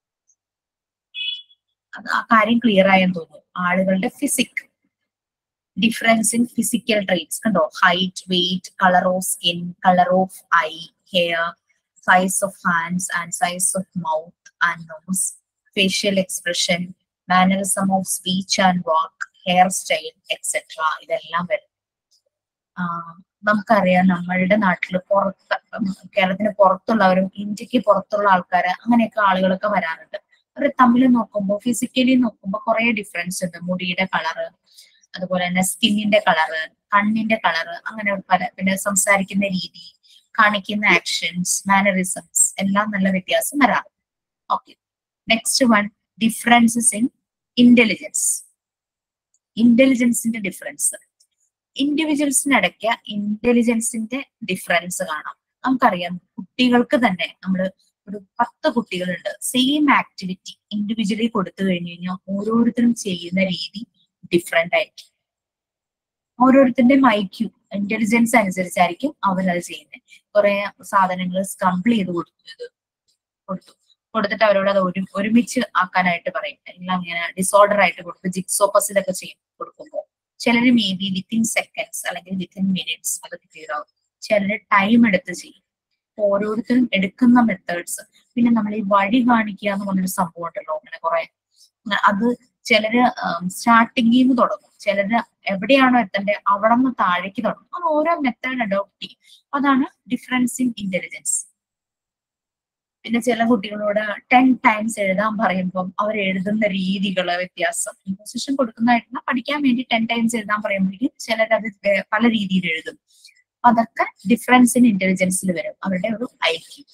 അത് ആ കാര്യം ക്ലിയർ ആയെന്ന് തോന്നുന്നു. ആളുകളുടെ physique difference in physical traits കണ്ടോ, height, weight, colour of skin, colour of eye, hair, size of hands and size of mouth and nose, facial expression, mannerism of speech and walk, hair style etcetera. ഇതെല്ലാം വരും. നമുക്കറിയാം നമ്മളുടെ നാട്ടിൽ പുറത്ത്, കേരളത്തിന് പുറത്തുള്ളവരും ഇന്ത്യക്ക് പുറത്തുള്ള ആൾക്കാര് അങ്ങനെയൊക്കെ ആളുകളൊക്കെ വരാറുണ്ട്. അവർ തമ്മിൽ നോക്കുമ്പോൾ ഫിസിക്കലി നോക്കുമ്പോൾ കുറെ ഡിഫറൻസ് ഉണ്ട്. മുടിയുടെ കളറ്, അതുപോലെ തന്നെ സ്കിന്നിന്റെ കളറ്, കണ്ണിന്റെ കളറ്, അങ്ങനെ പല, പിന്നെ സംസാരിക്കുന്ന രീതി, കാണിക്കുന്ന ആക്ഷൻസ്, മാനറിസംസ് എല്ലാം നല്ല വ്യത്യാസം വരാറ്. Okay, next one differences in intelligence. ഇന്റലിജൻസിന്റെ ഡിഫറൻസ്, ഇൻഡിവിജ്വൽസിനിടയ്ക്ക് ഇന്റലിജൻസിന്റെ ഡിഫറൻസ് കാണാം. നമുക്കറിയാം കുട്ടികൾക്ക് തന്നെ, നമ്മള് ഒരു പത്ത് കുട്ടികളുണ്ട്, സെയിം ആക്ടിവിറ്റി ഇൻഡിവിജ്വലി കൊടുത്തു കഴിഞ്ഞു കഴിഞ്ഞാൽ ഓരോരുത്തരും ചെയ്യുന്ന രീതി ഡിഫറെന്റ് ആയിരിക്കും. ഓരോരുത്തരുടെയും ഐക്യു ഇന്റലിജൻസ് അനുസരിച്ചായിരിക്കും അവരത് ചെയ്യുന്നത്. കുറെ സാധനങ്ങൾ സ്കംബിൾ ചെയ്ത് കൊടുത്തത് കൊടുത്തു കൊടുത്തിട്ട് അവരോട് അത് ഒരു ഒരുമിച്ച് ആക്കാനായിട്ട് പറയും. എല്ലാം ഇങ്ങനെ ഡിസോർഡർ ആയിട്ട് കൊടുത്ത് ജിക്സോ പസിൽ ഒക്കെ ചെയ്യും കൊടുക്കുമ്പോൾ ചിലര് മേ ബി വിത്തിൻ സെക്കൻഡ്സ് അല്ലെങ്കിൽ വിത്തിൻ മിനിറ്റ്സ് അത് ക്ലിയർ ആവും. ചിലര് ടൈം എടുത്ത് ചെയ്യും. ഓരോരുത്തരും എടുക്കുന്ന മെത്തേഡ്സ്, പിന്നെ നമ്മൾ ഈ വഴി കാണിക്കുക എന്ന് പറഞ്ഞൊരു സംഭവം ഉണ്ടല്ലോ, അങ്ങനെ കുറെ, അത് ചിലര് സ്റ്റാർട്ടിങ്ങിൽ നിന്ന് തുടങ്ങും, ചിലര് എവിടെയാണോ എത്തേണ്ടത് അവിടെ നിന്ന് താഴേക്ക് തുടങ്ങും. അത് ഓരോ മെത്തേഡ് അഡോപ്റ്റ് ചെയ്യും. അതാണ് ഡിഫറൻസ് ഇൻ ഇന്റലിജൻസ്. പിന്നെ ചില കുട്ടികളോട് ടെൻ ടൈംസ് എഴുതാൻ പറയുമ്പം അവർ എഴുതുന്ന രീതികള് വ്യത്യാസം. ഇമ്പോസിഷൻ കൊടുക്കുന്നതായിട്ടുള്ള പഠിക്കാൻ വേണ്ടി ടെൻ ടൈംസ് എഴുതാൻ പറയുമ്പോഴേക്കും ചിലരത് പല രീതിയിൽ എഴുതും. അതൊക്കെ ഡിഫറൻസ് ഇൻ ഇന്റലിജൻസിൽ വരും, അവരുടെ ഒരു ഐക്യു.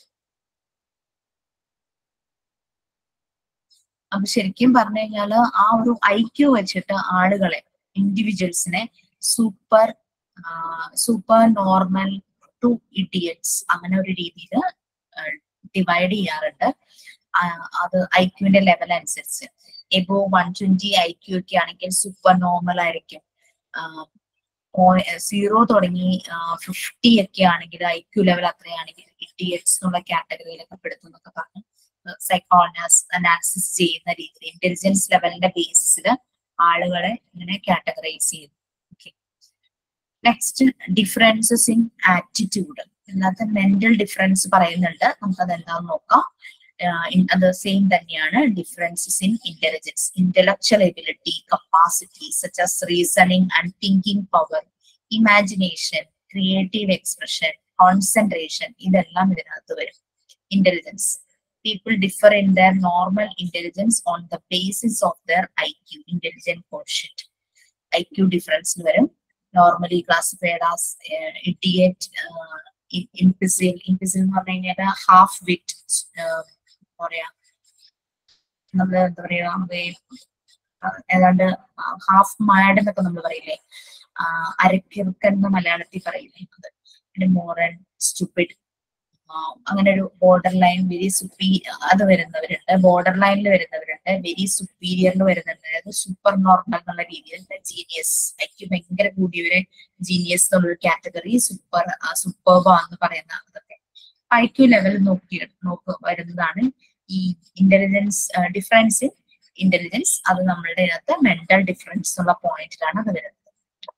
അപ്പൊ ശരിക്കും പറഞ്ഞു കഴിഞ്ഞാല് ആ ഒരു ഐക്യു വെച്ചിട്ട് ആളുകളെ, ഇൻഡിവിജ്വൽസിനെ super super normal to idiots അങ്ങനെ ഒരു രീതിയിൽ ഡിവൈഡ് ചെയ്യാറുണ്ട്. അത് ഐക്യുവിന്റെ ലെവൽ അനുസരിച്ച്. എബോ വൺ ട്വന്റി ഐക്യു ഒക്കെ ആണെങ്കിൽ സൂപ്പർ നോർമൽ ആയിരിക്കും. സീറോ തുടങ്ങി ഫിഫ്റ്റി ഒക്കെ ആണെങ്കിൽ ഐക്യു ലെവൽ അത്രയാണെങ്കിൽ ഇഡിയറ്റ്സ് എന്നുള്ള കാറ്റഗറിയിലൊക്കെ പെടുത്തുന്നൊക്കെ പറഞ്ഞു സൈക്കോളജിസ്റ്റ് അനാലിസിസ് ചെയ്യുന്ന രീതിയിൽ ഇന്റലിജൻസ് ലെവലിന്റെ ബേസിസിൽ ആളുകളെ ഇങ്ങനെ കാറ്റഗറൈസ് ചെയ്യുന്നു. Okay, next differences in attitude. ഇതിനകത്ത് മെന്റൽ ഡിഫറൻസ് പറയുന്നുണ്ട്, നമുക്കത് എന്താണെന്ന് നോക്കാം. അത് സെയിം തന്നെയാണ്. Differences in intelligence, intellectual ability, capacity such as reasoning and thinking power, imagination, creative expression, concentration, ഇതെല്ലാം ഇതിനകത്ത് വരും. Intelligence, people differ in their normal intelligence on the basis of their I Q, intelligent quotient. I Q difference വരും. Normally classified as uh, idiot, uh, imbecile. Imbecile എന്ന് പറഞ്ഞു കഴിഞ്ഞാൽ half വിറ്റ്, പറയാ നമ്മൾ എന്താ പറയാ, ഏതാണ്ട് ഹാഫ് മാഡ് എന്നൊക്കെ നമ്മൾ പറയില്ലേ, അരക്കിറുക്കൻ എന്ന് മലയാളത്തിൽ പറയില്ലേ, അത്. പിന്നെ മോറൻ, സ്റ്റുപ്പിഡ്, അങ്ങനെ ഒരു ബോർഡർ ലൈൻ, വെരി സുപ്പീ അത് വരുന്നവരുണ്ട്, ബോർഡർ ലൈനിൽ വരുന്നവരുണ്ട്, വെരി സുപ്പീരിയറിൽ വരുന്നുണ്ട്, അതായത് സൂപ്പർ നോർമൽ എന്നുള്ള രീതിയിൽ. ജീനിയസ്, ഐക്യു ഭയങ്കര കൂടിയവരെ ജീനിയസ് എന്നുള്ളൊരു കാറ്റഗറി, സൂപ്പർ സൂപ്പർബ എന്ന് പറയുന്ന അതൊക്കെ ഐക്യു ലെവൽ നോക്കി നോക്ക് വരുന്നതാണ് ഈ ഇന്റലിജൻസ്. ഡിഫറൻസ് ഇൻ ഇന്റലിജൻസ് അത് നമ്മളുടെ ഇതിനകത്ത് മെന്റൽ ഡിഫറൻസ് എന്നുള്ള പോയിന്റിലാണ് അത് വരുന്നത്.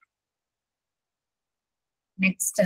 നെക്സ്റ്റ്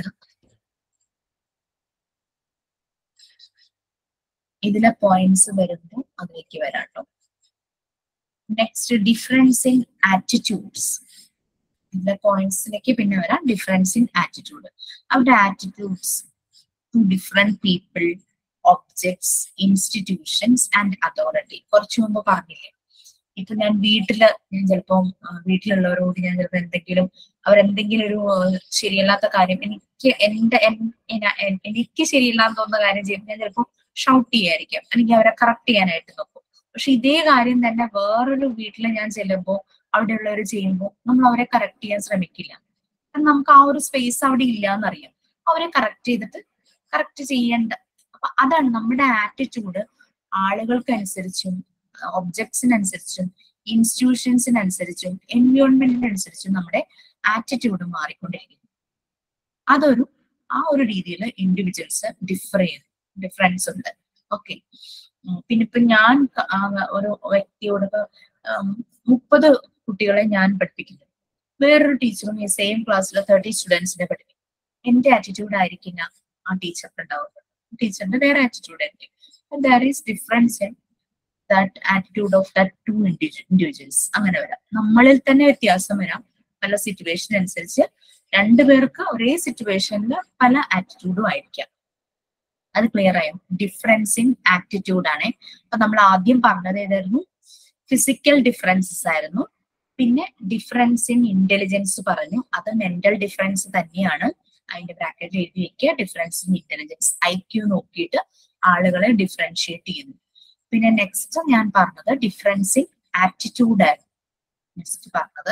ഇതിലെ പോയിന്റ്സ് വരുമ്പോൾ അതിലേക്ക് വരാട്ടോ. Next difference in attitudes. ഇതിലെ പോയിന്റ്സിലേക്ക് പിന്നെ വരാം. ഡിഫറൻസ് ഇൻ ആറ്റിറ്റ്യൂഡ്, അവരുടെ attitudes to different people, objects, institutions and authority. കുറച്ചു മുമ്പ് പറഞ്ഞില്ലേ ഇപ്പൊ ഞാൻ വീട്ടില് ഞാൻ ചിലപ്പം വീട്ടിലുള്ളവരോട് ഞാൻ ചിലപ്പോൾ എന്തെങ്കിലും അവരെന്തെങ്കിലും ഒരു ശരിയല്ലാത്ത കാര്യം എനിക്ക് എന്റെ എനിക്ക് ശരിയല്ലാന്ന് തോന്നുന്ന കാര്യം ചെയ്യുമ്പോൾ ഞാൻ ചിലപ്പോൾ ഷൗട്ട് ചെയ്യായിരിക്കും, അല്ലെങ്കിൽ അവരെ കറക്റ്റ് ചെയ്യാനായിട്ട് നോക്കും. പക്ഷെ ഇതേ കാര്യം തന്നെ വേറൊരു വീട്ടിൽ ഞാൻ ചെല്ലുമ്പോൾ അവിടെയുള്ളവർ ചെയ്യുമ്പോൾ നമ്മൾ അവരെ കറക്റ്റ് ചെയ്യാൻ ശ്രമിക്കില്ല. കാരണം നമുക്ക് ആ ഒരു സ്പേസ് അവിടെ ഇല്ല എന്നറിയാം. അവരെ കറക്റ്റ് ചെയ്തിട്ട് കറക്റ്റ് ചെയ്യേണ്ട. അപ്പൊ അതാണ് നമ്മുടെ ആറ്റിറ്റ്യൂഡ് ആളുകൾക്കനുസരിച്ചും ഒബ്ജക്ട്സിനനുസരിച്ചും ഇൻസ്റ്റിറ്റ്യൂഷൻസിനനുസരിച്ചും എൻവയോൺമെന്റിനനുസരിച്ചും നമ്മുടെ ആറ്റിറ്റ്യൂഡ് മാറിക്കൊണ്ടിരിക്കുന്നു. അതൊരു ആ ഒരു രീതിയിൽ ഇൻഡിവിജ്വൽസ് ഡിഫർ ചെയ്യുന്നു, ഡിഫറൻസ് ഉണ്ട്. ഓക്കെ, പിന്നെ ഇപ്പൊ ഞാൻ ഒരു വ്യക്തിയോട് മുപ്പത് കുട്ടികളെ ഞാൻ പഠിപ്പിക്കുന്നു, വേറൊരു ടീച്ചറും ഈ സെയിം ക്ലാസ്സിൽ തേർട്ടി സ്റ്റുഡൻസിനെ പഠിപ്പിക്കും. എന്റെ ആറ്റിറ്റ്യൂഡ് ആയിരിക്കില്ല ആ ടീച്ചർക്ക് ഉണ്ടാവുന്നത്, ടീച്ചറിന്റെ വേറെ ആറ്റിറ്റ്യൂഡ് ആയിരിക്കും. There is difference in that attitude of that two individuals. അങ്ങനെ വരാം, നമ്മളിൽ തന്നെ വ്യത്യാസം വരാം. പല സിറ്റുവേഷൻ അനുസരിച്ച് രണ്ടുപേർക്ക് ഒരേ സിറ്റുവേഷനിൽ പല ആറ്റിറ്റ്യൂഡും ആയിരിക്കാം. അത് ക്ലിയർ ആയോ? ഡിഫറൻസ് ഇൻ ആറ്റിറ്റ്യൂഡ് ആണ്. അപ്പൊ നമ്മൾ ആദ്യം പറഞ്ഞത് ഏതായിരുന്നു? ഫിസിക്കൽ ഡിഫറൻസസ് ആയിരുന്നു. പിന്നെ ഡിഫറൻസ് ഇൻ ഇന്റലിജൻസ് പറഞ്ഞു, അത് മെന്റൽ ഡിഫറൻസ് തന്നെയാണ്. അതിന്റെ ബ്രാക്കറ്റ് എഴുതി വെക്കുക, difference in intelligence. I Q നോക്കിയിട്ട് ആളുകളെ ഡിഫറൻഷിയേറ്റ് ചെയ്യുന്നു. പിന്നെ നെക്സ്റ്റ് ഞാൻ പറഞ്ഞത് ഡിഫറൻസ് ഇൻ ആറ്റിറ്റ്യൂഡ് ആയിരുന്നു. നെക്സ്റ്റ് പറഞ്ഞത്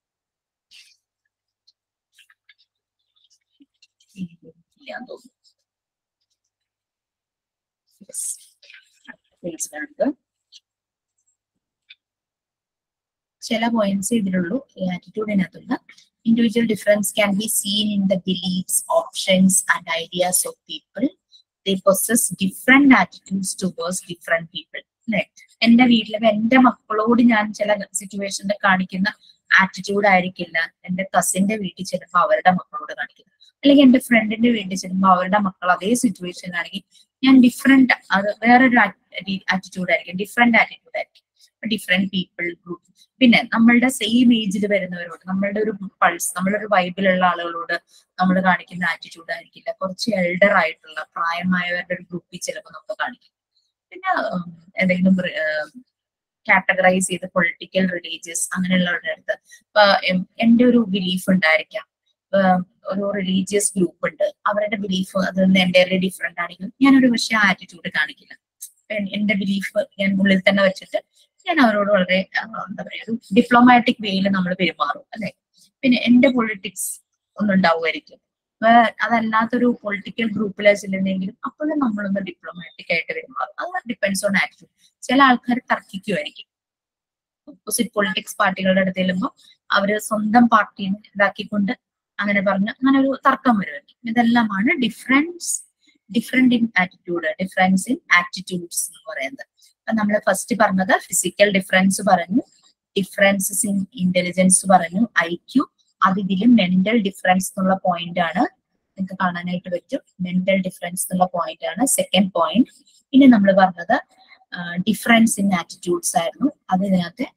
ചില പോയിന്റ്സ് ഇതിലുള്ളൂ ആറ്റിറ്റ്യൂഡിനകത്തുള്ള. Individual difference can be seen in the beliefs, options and ideas of people. They possess different attitudes towards different people. അല്ലെ? എന്റെ വീട്ടിൽ എന്റെ മക്കളോട് ഞാൻ ചില സിറ്റുവേഷനിൽ കാണിക്കുന്ന ആറ്റിറ്റ്യൂഡ് ആയിരിക്കില്ല എന്റെ കസിന്റെ വീട്ടിൽ ചെല്ലുമ്പോൾ അവരുടെ മക്കളോട് കാണിക്കുന്നത്, അല്ലെങ്കിൽ എന്റെ ഫ്രണ്ടിന്റെ വീട്ടിൽ ചെല്ലുമ്പോൾ അവരുടെ മക്കൾ അതേ സിറ്റുവേഷനിലാണെങ്കിൽ ഞാൻ ഡിഫറെന്റ്, അത് വേറൊരു ആറ്റിറ്റ്യൂഡ് ആയിരിക്കും, ഡിഫറെന്റ് ആറ്റിറ്റ്യൂഡ് ആയിരിക്കും. Different people group. പിന്നെ നമ്മളുടെ സെയിം ഏജിൽ വരുന്നവരോട്, നമ്മളുടെ ഒരു പൾസ്, നമ്മളൊരു വൈബിലുള്ള ആളുകളോട് നമ്മൾ കാണിക്കുന്ന ആറ്റിറ്റ്യൂഡ് ആയിരിക്കില്ല കുറച്ച് എൽഡർ ആയിട്ടുള്ള പ്രായമായവരുടെ ഒരു ഗ്രൂപ്പിൽ ചിലപ്പോൾ നമ്മൾ കാണിക്കും. പിന്നെ എന്തെങ്കിലും കാറ്റഗറൈസ് ചെയ്ത് പൊളിറ്റിക്കൽ, റിലീജിയസ് അങ്ങനെയുള്ളവരുടെ അടുത്ത് ഇപ്പൊ എന്റെ ഒരു ബിലീഫ് ഉണ്ടായിരിക്കാം, ഒരു റിലീജിയസ് ഗ്രൂപ്പ് ഉണ്ട്, അവരുടെ ബിലീഫ് അതിൽ നിന്ന് എൻ്റയർലി ഡിഫറെന്റ് ആണെങ്കിലും ഞാനൊരു പക്ഷേ ആറ്റിറ്റ്യൂഡ് കാണിക്കില്ല. എന്റെ ബിലീഫ് ഞാൻ ഉള്ളിൽ തന്നെ വെച്ചിട്ട് ഞാൻ അവരോട് വളരെ എന്താ പറയാ ഒരു ഡിപ്ലോമാറ്റിക് വേയിൽ നമ്മൾ പെരുമാറും, അല്ലെ? പിന്നെ എന്റെ പൊളിറ്റിക്സ് ഒന്നുണ്ടാവുമായിരിക്കും, അതല്ലാത്തൊരു പൊളിറ്റിക്കൽ ഗ്രൂപ്പിലെ ചെല്ലുന്നെങ്കിലും അപ്പോഴും നമ്മളൊന്ന് ഡിപ്ലോമാറ്റിക് ആയിട്ട് പെരുമാറും. അത് ഡിപ്പെൻഡ്സ് ഓൺ ആറ്റിറ്റ്യൂഡ്. ചില ആൾക്കാർ തർക്കിക്കുമായിരിക്കും, ഓപ്പോസിറ്റ് പൊളിറ്റിക്സ് പാർട്ടികളുടെ അടുത്ത് ചെല്ലുമ്പോൾ അവര് സ്വന്തം പാർട്ടീനെ ഇതാക്കിക്കൊണ്ട് അങ്ങനെ പറഞ്ഞ് അങ്ങനെ ഒരു തർക്കം വരുമായിരിക്കും. ഇതെല്ലാമാണ് difference different in attitude, difference in attitudes എന്ന് പറയുന്നത്. അപ്പൊ നമ്മൾ ഫസ്റ്റ് പറഞ്ഞത് ഫിസിക്കൽ ഡിഫറൻസ് പറഞ്ഞു, ഡിഫറൻസസ് ഇൻ ഇന്റലിജൻസ് പറഞ്ഞു, ഐ ക്യു. അത് ഇതിലും മെന്റൽ ഡിഫറൻസ് എന്നുള്ള പോയിന്റ് ആണ്, നിങ്ങൾക്ക് കാണാനായിട്ട് പറ്റും. മെന്റൽ ഡിഫറൻസ് എന്നുള്ള പോയിന്റ് ആണ് സെക്കൻഡ് പോയിന്റ്. പിന്നെ നമ്മൾ പറഞ്ഞത് ഡിഫറൻസ് ഇൻ ആറ്റിറ്റ്യൂഡ്സ് ആയിരുന്നു. അതിനകത്ത്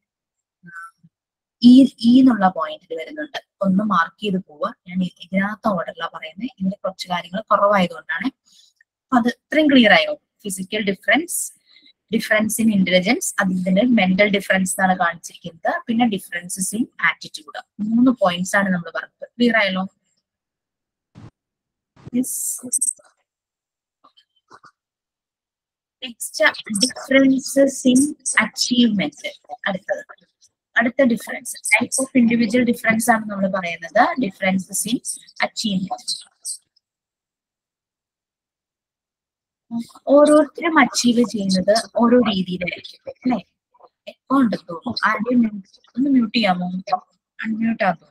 ഈ ഈ എന്നുള്ള പോയിന്റിൽ വരുന്നുണ്ട്. ഒന്ന് മാർക്ക് ചെയ്ത് പോവുക. ഞാൻ ഇതിനകത്ത് ഓർഡറിലാണ് പറയുന്നത്, ഇതിന്റെ കുറച്ച് കാര്യങ്ങൾ കുറവായതുകൊണ്ടാണ്. അപ്പൊ അത് ഇത്രയും ക്ലിയർ ആയോ? Physical difference, difference in intelligence, അതിന്റെ മെന്റൽ ഡിഫറൻസ് ആണ് കാണിച്ചിരിക്കുന്നത്. പിന്നെ ഡിഫറൻസസ് ഇൻ ആറ്റിറ്റ്യൂഡ്. മൂന്ന് പോയിന്റ്സ് ആണ് നമ്മൾ പറഞ്ഞത്. ക്ലിയർ ആയല്ലോ? Next differences in achievement. അടുത്തത് അടുത്ത difference type of individual difference ആണ് നമ്മൾ പറയുന്നത്. Differences in achievement. ഓരോരുത്തരും അച്ചീവ് ചെയ്യുന്നത് ഓരോ രീതിയിലായിരിക്കും, അല്ലെ? എപ്പോ ഉണ്ട് തോന്നും. ആദ്യം ഒന്ന് മ്യൂട്ട് ചെയ്യാമോ? അൺമ്യൂട്ട് ആകും.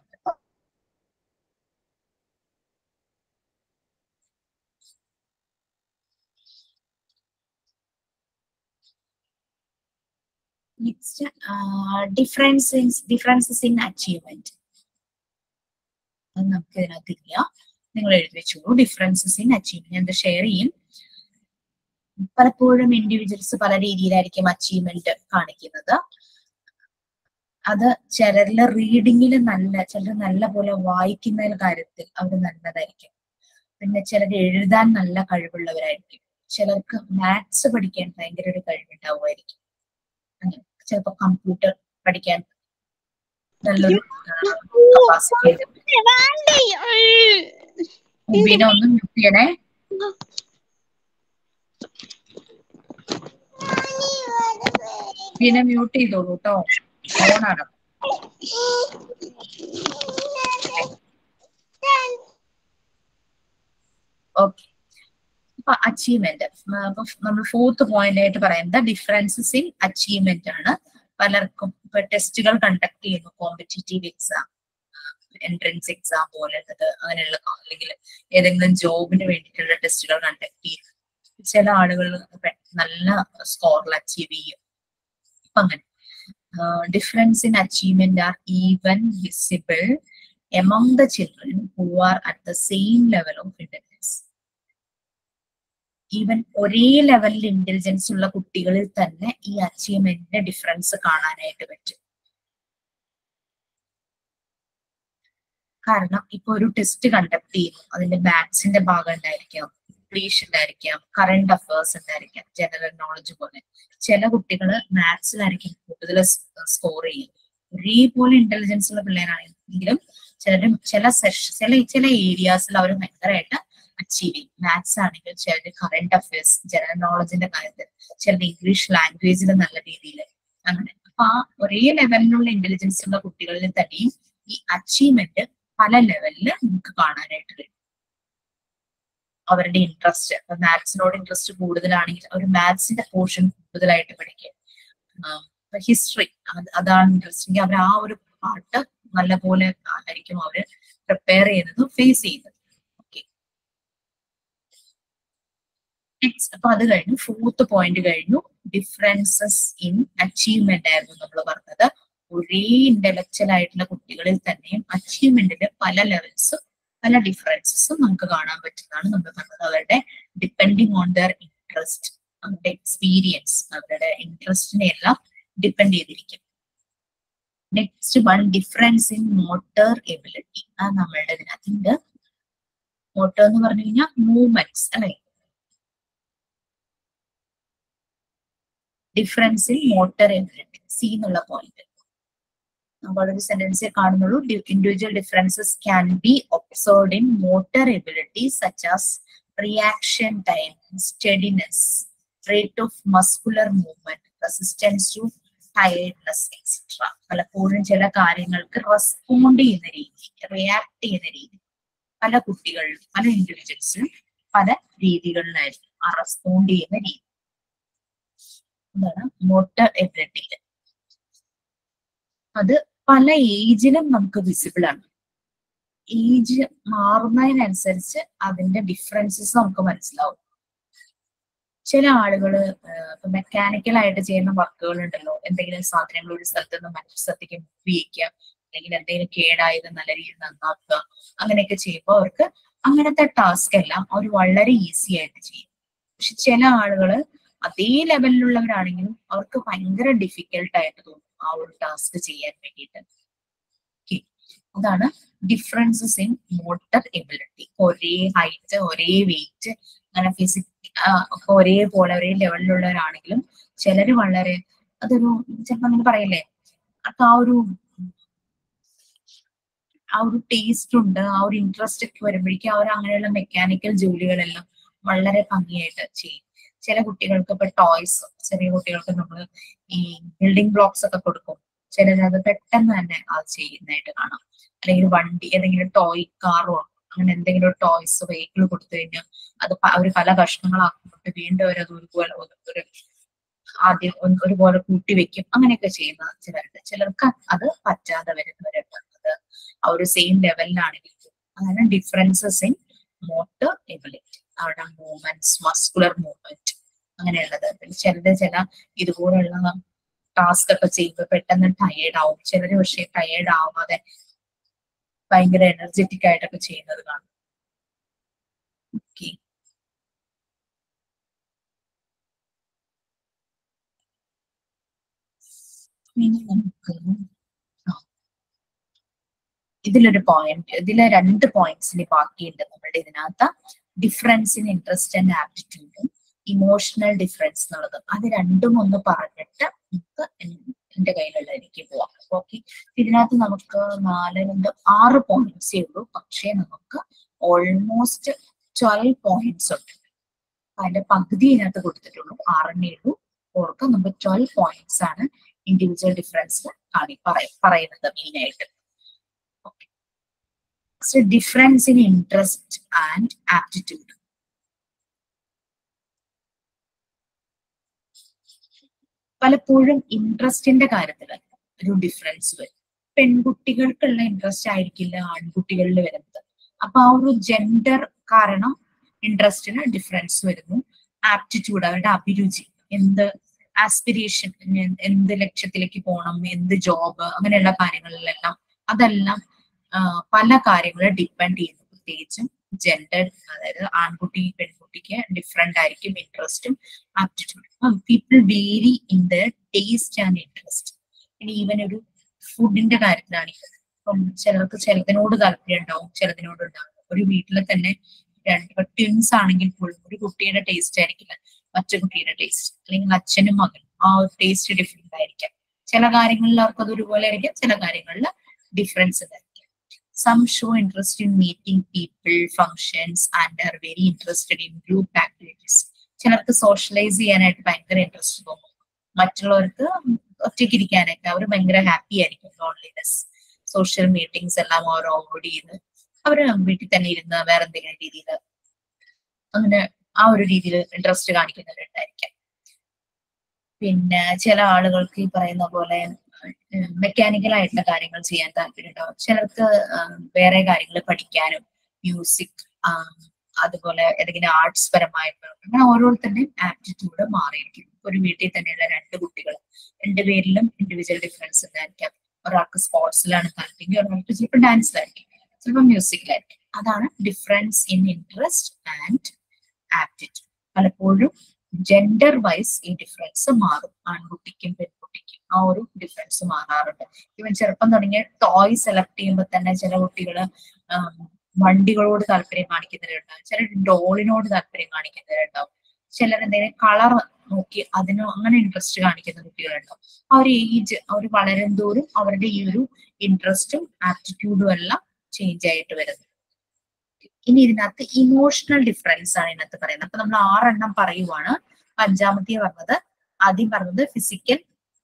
Next difference differences in achievement. അത് നമുക്ക് ഇതിനകത്ത് ഇല്ല, നിങ്ങൾ എഴുതി വെച്ചോളൂ. ഡിഫറൻസസ് ഇൻ അച്ചീവ്മെന്റ് ഞാൻ ഷെയർ ചെയ്യും. പലപ്പോഴും ഇൻഡിവിജ്വൽസ് പല രീതിയിലായിരിക്കും അച്ചീവ്മെന്റ് കാണിക്കുന്നത്. അത് ചിലരില് റീഡിങ്ങിൽ നല്ല, ചിലർ നല്ല പോലെ വായിക്കുന്ന കാര്യത്തിൽ അവർ നല്ലതായിരിക്കും. പിന്നെ ചിലർ എഴുതാൻ നല്ല കഴിവുള്ളവരായിരിക്കും. ചിലർക്ക് മാത്സ് പഠിക്കാൻ ഭയങ്കര ഒരു കഴിവുണ്ടാവുമായിരിക്കും. അങ്ങനെ ചിലപ്പോൾ കമ്പ്യൂട്ടർ പഠിക്കാൻ നല്ലൊരു കപ്പാസിറ്റി ഉണ്ട്. മുബീന ഒന്ന് മ്യൂട്ട് ചെയ്യണേ. പിന്നെ മ്യൂട്ട് ചെയ്തോളൂ കേട്ടോ, ഫോണാണ്. ഓക്കെ, അപ്പൊ അച്ചീവ്മെന്റ് അപ്പൊ നമ്മൾ ഫോർത്ത് പോയിന്റ് ആയിട്ട് പറയുന്നത് ഡിഫറൻസസ് ഇൻ അച്ചീവ്മെന്റ് ആണ്. പലർക്കും ഇപ്പൊ ടെസ്റ്റുകൾ കണ്ടക്ട് ചെയ്യുന്നു, കോമ്പറ്റീറ്റീവ് എക്സാം, എൻട്രൻസ് എക്സാം പോലുള്ളത്, അങ്ങനെയുള്ള അല്ലെങ്കിൽ ഏതെങ്കിലും ജോബിന് വേണ്ടിയിട്ടുള്ള ടെസ്റ്റുകൾ കണ്ടക്ട് ചെയ്യും. ചില ആളുകൾ നല്ല സ്കോറിൽ അച്ചീവ് ചെയ്യും. അപ്പൊ അങ്ങനെ difference in achievement are even visible among the children who are at the same level of intelligence. Even ഒരേ ലെവലിൽ ഇന്റലിജൻസ് ഉള്ള കുട്ടികളിൽ തന്നെ ഈ അച്ചീവ്മെന്റിന്റെ ഡിഫറൻസ് കാണാനായിട്ട് പറ്റും. കാരണം ഇപ്പൊ ഒരു ടെസ്റ്റ് കണ്ടക്ട് ചെയ്യുന്നു, അതിന്റെ മാത്സിന്റെ ഭാഗം ഉണ്ടായിരിക്കാം, ഇംഗ്ലീഷ് ഉണ്ടായിരിക്കാം, കറണ്ട് അഫയേഴ്സ് ഉണ്ടായിരിക്കാം, ജനറൽ നോളജ് പോലെ. ചില കുട്ടികൾ മാത്സിലായിരിക്കും കൂടുതൽ സ്കോർ ചെയ്യും. ഒരേപോലെ ഇന്റലിജൻസ് ഉള്ള പിള്ളേരാണെങ്കിലും ചിലരും ചില സെഷൻ ചില ചില ഏരിയാസിൽ അവർ ഭയങ്കരമായിട്ട് അച്ചീവ് ചെയ്യും. മാത്സ് ആണെങ്കിൽ ചിലര് കറണ്ട് അഫയേഴ്സ്, ജനറൽ നോളജിന്റെ കാര്യത്തിൽ, ചിലർ ഇംഗ്ലീഷ് ലാംഗ്വേജിൽ നല്ല രീതിയിൽ, അങ്ങനെ. അപ്പൊ ആ ഒരേ ലെവലിലുള്ള ഇന്റലിജൻസ് ഉള്ള കുട്ടികളിൽ തന്നെയും ഈ അച്ചീവ്മെന്റ് പല ലെവലിൽ നമുക്ക് കാണാനായിട്ട് കഴിയും. അവരുടെ ഇൻട്രസ്റ്റ്, ഇപ്പൊ മാത്സിനോട് ഇൻട്രസ്റ്റ് കൂടുതലാണെങ്കിൽ അവർ മാത്സിന്റെ പോർഷൻ കൂടുതലായിട്ട് പഠിക്കുക. ഹിസ്റ്ററി അതാണ് ഇൻട്രസ്റ്റിംഗ്, അവർ ആ ഒരു പാർട്ട് നല്ലപോലെ ആയിരിക്കും അവര് പ്രിപ്പയർ ചെയ്യുന്നത്, ഫേസ് ചെയ്യുന്നത്. ഓക്കെ, നെക്സ്റ്റ് അപ്പൊ അത് കഴിഞ്ഞു. ഫോർത്ത് പോയിന്റ് കഴിഞ്ഞു. ഡിഫറൻസസ് ഇൻ അച്ചീവ്മെന്റ് ആയിരുന്നു നമ്മൾ പറഞ്ഞത്. ഒരേ ഇന്റലക്ച്വൽ ആയിട്ടുള്ള കുട്ടികളിൽ തന്നെയും അച്ചീവ്മെന്റില് പല ലെവൽസും പല ഡിഫറൻസസും നമുക്ക് കാണാൻ പറ്റുന്നതാണ് നമ്മൾ പറഞ്ഞത്. അവരുടെ ഡിപ്പെൻഡിങ് ഓൺ ദർ ഇൻട്രസ്റ്റ്, അവരുടെ എക്സ്പീരിയൻസ്, അവരുടെ ഇൻട്രസ്റ്റിനെ എല്ലാം ഡിപ്പെൻഡ് ചെയ്തിരിക്കും. Next one, difference in motor ability. ആ നമ്മളുടെ ഇതിനകത്തുണ്ട്. മോട്ടോർ എന്ന് പറഞ്ഞു കഴിഞ്ഞാൽ മൂവ്മെന്റ്സ് അല്ലെ. Difference in motor ability, C എന്നുള്ള പോയിന്റ് നമ്മളൊരു സെന്റൻസിൽ കാണുന്നുള്ളൂ. Individual differences can be observed in motor ability such as reaction time, steadiness, rate of muscular movement, resistance to tiredness etcetera. പലപ്പോഴും ചില കാര്യങ്ങൾക്ക് റെസ്പോണ്ട് ചെയ്യുന്ന രീതി, റിയാക്ട് ചെയ്യുന്ന രീതി പല കുട്ടികളിലും പല ഇൻഡിവിജ്വൽസിലും പല രീതികളിലായിരിക്കും ആ റെസ്പോണ്ട് ചെയ്യുന്ന രീതി. എന്താണ് മോട്ടോർ എബിലിറ്റിയിൽ അത് പല ഏജിലും നമുക്ക് വിസിബിൾ ആണ്. ഏജ് മാറുന്നതിനനുസരിച്ച് അതിന്റെ ഡിഫറൻസസ് നമുക്ക് മനസ്സിലാവും. ചില ആളുകള് ഇപ്പൊ മെക്കാനിക്കൽ ആയിട്ട് ചെയ്യുന്ന വർക്കുകൾ ഉണ്ടല്ലോ, എന്തെങ്കിലും സാധനങ്ങൾ ഒരു സ്ഥലത്ത് നിന്ന് മറ്റൊരു സ്ഥലത്തേക്ക് മൂവ് ചെയ്യിക്കുക, അല്ലെങ്കിൽ എന്തെങ്കിലും കേടായത് നല്ല രീതിയിൽ നന്നാക്കുക, അങ്ങനെയൊക്കെ ചെയ്യുമ്പോൾ അവർക്ക് അങ്ങനത്തെ ടാസ്ക് എല്ലാം അവർ വളരെ ഈസി ആയിട്ട് ചെയ്യും. പക്ഷെ ചില ആളുകള് അതേ ലെവലിലുള്ളവരാണെങ്കിലും അവർക്ക് ഭയങ്കര ഡിഫിക്കൽട്ട് ആയിട്ട് തോന്നും ആ ഒരു ടാസ്ക് ചെയ്യാൻ വേണ്ടിയിട്ട്. അതാണ് ഡിഫറൻസസ് ഇൻ മോട്ടോർ എബിലിറ്റി. ഒരേ ഹൈറ്റ്, ഒരേ വെയിറ്റ്, അങ്ങനെ ഫിസിക് ഒക്കെ ഒരേപോലെ ഒരേ ലെവലിലുള്ളവരാണെങ്കിലും ചിലര് വളരെ അതൊരു ചിലപ്പോ അങ്ങനെ പറയല്ലേ, അപ്പൊ ആ ഒരു ആ ഒരു ടേസ്റ്റ് ഉണ്ട്, ആ ഒരു ഇൻട്രസ്റ്റ് ഒക്കെ വരുമ്പോഴേക്കും അവർ അങ്ങനെയുള്ള മെക്കാനിക്കൽ ജോലികളെല്ലാം വളരെ ഭംഗിയായിട്ട് ചെയ്യും. ചില കുട്ടികൾക്ക് ഇപ്പൊ ടോയ്സ്, ചെറിയ കുട്ടികൾക്ക് നമ്മൾ ഈ ബിൽഡിംഗ് ബ്ലോക്സ് ഒക്കെ കൊടുക്കും, ചിലരത് പെട്ടെന്ന് തന്നെ അത് ചെയ്യുന്നതായിട്ട് കാണാം. അല്ലെങ്കിൽ വണ്ടി, ഏതെങ്കിലും ടോയ് കാറോ അങ്ങനെ എന്തെങ്കിലും ടോയ്സ് വെഹിക്കിൾ കൊടുത്തു കഴിഞ്ഞാൽ അത് അവർ പല കഷ്ണങ്ങളാക്കുന്നുണ്ട്, വീണ്ടും അവരത് ഒരുപോലെ ഒരു ആദ്യം ഒരുപോലെ കൂട്ടി വെക്കും, അങ്ങനെയൊക്കെ ചെയ്യുന്ന ചിലരുണ്ട്. ചിലർക്ക് അത് പറ്റാതെ വരുന്നവരുണ്ട്. അത് ആ ഒരു സെയിം ലെവലിലാണെങ്കിൽ. അങ്ങനെ ഡിഫറൻസസ് ഇൻ മോട്ടോർ എബിലിറ്റി, അവരുടെ മൂവ്മെന്റ്സ്, മസ്കുലർ മൂവ്മെന്റ് അങ്ങനെയുള്ളത്. ചിലര് ചില ഇതുപോലുള്ള ടാസ്ക് ഒക്കെ ചെയ്യുമ്പോൾ പെട്ടെന്ന് ടയേർഡ് ആവും. ചിലര് പക്ഷേ ടയേർഡ് ആവാതെ ഭയങ്കര എനർജറ്റിക് ആയിട്ടൊക്കെ ചെയ്യുന്നത് കാണും. ഓക്കെ, ഇനി നമുക്ക് ഇതിലൊരു പോയിന്റ്, ഇതിലെ രണ്ട് പോയിന്റ്സിന് ബാക്കിയുണ്ട് നമ്മുടെ ഇതിനകത്ത്. ഡിഫറൻസ് ഇൻ ഇൻട്രസ്റ്റ് ആൻഡ് ആപ്റ്റിറ്റ്യൂഡും ഇമോഷണൽ ഡിഫറൻസ് എന്നുള്ളത്. അത് രണ്ടും ഒന്ന് പറഞ്ഞിട്ട് നമുക്ക് എന്റെ കയ്യിലുള്ള എനിക്ക് പോവാം. ഓക്കെ, ഇതിനകത്ത് നമുക്ക് നാല് രണ്ട് ആറ് പോയിന്റ്സേ ഉള്ളൂ, പക്ഷേ നമുക്ക് ഓൾമോസ്റ്റ് ട്വൽവ് പോയിന്റ്സ് ഉണ്ട്. അതിന്റെ പകുതി ഇതിനകത്ത് കൊടുത്തിട്ടുള്ളൂ, ആറെണ്ണേ ഉള്ളൂ. ഓർക്ക് നമുക്ക് ട്വൽവ് പോയിന്റ്സ് ആണ് ഇൻഡിവിജ്വൽ ഡിഫറൻസ് കാണി പറയുന്നത് മെയിൻ ആയിട്ട്. Okay, difference in interest and aptitude. പലപ്പോഴും ഇൻട്രസ്റ്റിന്റെ കാര്യത്തിൽ ഒരു ഡിഫറൻസ് വരും. പെൺകുട്ടികൾക്കുള്ള ഇൻട്രസ്റ്റ് ആയിരിക്കില്ല ആൺകുട്ടികളിൽ വരുന്നത്. അപ്പൊ ആ ഒരു ജെൻഡർ കാരണം ഇൻട്രസ്റ്റിന് ഡിഫറൻസ് വരുന്നു. ആപ്റ്റിറ്റ്യൂഡ്, അവരുടെ അഭിരുചി, എന്ത് ആസ്പിരേഷൻ, എന്ത് ലക്ഷ്യത്തിലേക്ക് പോകണം, എന്ത് ജോബ്, അങ്ങനെയുള്ള കാര്യങ്ങളിലെല്ലാം അതെല്ലാം പല കാര്യങ്ങളെ ഡിപ്പെൻഡ് ചെയ്യുന്നു. പ്രത്യേകിച്ചും ജെൻഡർ, അതായത് ആൺകുട്ടി പെൺകുട്ടിക്ക് ഡിഫറെന്റ് ആയിരിക്കും ഇൻട്രസ്റ്റും ആപ്റ്റിറ്റ്യൂഡും. People vary in the taste and interest. ഇനി ഈവൻ ഒരു ഫുഡിന്റെ കാര്യത്തിലാണെങ്കിൽ ഇപ്പം ചിലർക്ക് ചിലതിനോട് താല്പര്യം ഉണ്ടാവും, ചിലതിനോട് ഉണ്ടാവും. ഒരു വീട്ടിൽ തന്നെ രണ്ട് ട്വിൻസ് ആണെങ്കിൽ പോലും ഒരു കുട്ടിയുടെ ടേസ്റ്റ് ആയിരിക്കില്ല മറ്റു കുട്ടിയുടെ ടേസ്റ്റ്, അല്ലെങ്കിൽ അച്ഛനും മകനും ആ ഒരു ടേസ്റ്റ് ഡിഫറെന്റ് ആയിരിക്കാം. ചില കാര്യങ്ങളിൽ അവർക്ക് അത് ഒരുപോലെ ആയിരിക്കാം, ചില കാര്യങ്ങളിൽ ഡിഫറൻസ് ഉണ്ടായിരിക്കും. Some show interest in meeting people, functions, and are very interested in group activities. ചിലർക്ക് സോഷ്യലൈസ് ചെയ്യാനായിട്ട് ഭയങ്കര ഇൻട്രസ്റ്റ് തോന്നും, മറ്റുള്ളവർക്ക് ഒറ്റയ്ക്ക് ഇരിക്കാനായിട്ട് അവർ ഭയങ്കര ഹാപ്പി ആയിരിക്കും. ലോൺലിനെസ്, സോഷ്യൽ മീറ്റിംഗ്സ് എല്ലാം അവർ അവോയ്ഡ് ചെയ്ത് അവര് വീട്ടിൽ തന്നെ ഇരുന്ന് വേറെ എന്തെങ്കിലും രീതിയിൽ അങ്ങനെ ആ ഒരു രീതിയിൽ ഇൻട്രസ്റ്റ് കാണിക്കുന്നവരുണ്ടായിരിക്കാം. പിന്നെ ചില ആളുകൾക്ക് ഈ പറയുന്ന പോലെ മെക്കാനിക്കൽ ആയിട്ടുള്ള കാര്യങ്ങൾ ചെയ്യാൻ താല്പര്യം ഉണ്ടാവും. ചിലർക്ക് വേറെ കാര്യങ്ങൾ പഠിക്കാനും, മ്യൂസിക്, അതുപോലെ ഏതെങ്കിലും ആർട്സ് പരമായിട്ട്, അങ്ങനെ ഓരോരുത്തരുടെയും ആപ്റ്റിറ്റ്യൂഡ് മാറിയിരിക്കും. ഒരു വീട്ടിൽ തന്നെയുള്ള രണ്ട് കുട്ടികൾ, രണ്ടുപേരിലും ഇൻഡിവിജ്വൽ ഡിഫറൻസ് ഉണ്ടായിരിക്കാം. ഒരാൾക്ക് സ്പോർട്സിലാണ് താല്പര്യം, ഒരാൾക്ക് ചിലപ്പോൾ ഡാൻസിലായിരിക്കും, ചിലപ്പോൾ മ്യൂസിക്കിലായിരിക്കും. അതാണ് difference in interest and aptitude. പലപ്പോഴും ജെൻഡർ വൈസ് ഈ ഡിഫറൻസ് മാറും. ആൺകുട്ടിക്കും പെൺകുട്ടിക്കും ആ ഒരു ഡിഫറൻസ് മാറാറുണ്ട്. ഇവൻ ചെറുപ്പം തുടങ്ങിയ ടോയ് സെലക്ട് ചെയ്യുമ്പോൾ തന്നെ ചില കുട്ടികൾ വണ്ടികളോട് താല്പര്യം കാണിക്കുന്നവരുണ്ടാവും, ചിലർ ഡോളിനോട് താല്പര്യം കാണിക്കുന്നവരുണ്ടാവും, ചിലർ എന്തെങ്കിലും കളർ നോക്കി അതിന് അങ്ങനെ ഇൻട്രസ്റ്റ് കാണിക്കുന്ന കുട്ടികളുണ്ടാവും. ആ ഒരു ഏജ് അവർ വളരും തോറും അവരുടെ ഈ ഒരു ഇൻട്രസ്റ്റും ആപ്റ്റിറ്റ്യൂഡും എല്ലാം ചേഞ്ച് ആയിട്ട് വരുന്നു. ഇനി ഇതിനകത്ത് ഇമോഷണൽ ഡിഫറൻസ് ആണ് ഇതിനകത്ത് പറയുന്നത്. അപ്പൊ നമ്മൾ ആറെണ്ണം പറയുവാണ്. അഞ്ചാമത്തെ പറഞ്ഞത് ആദ്യം പറഞ്ഞത് ഫിസിക്കൽ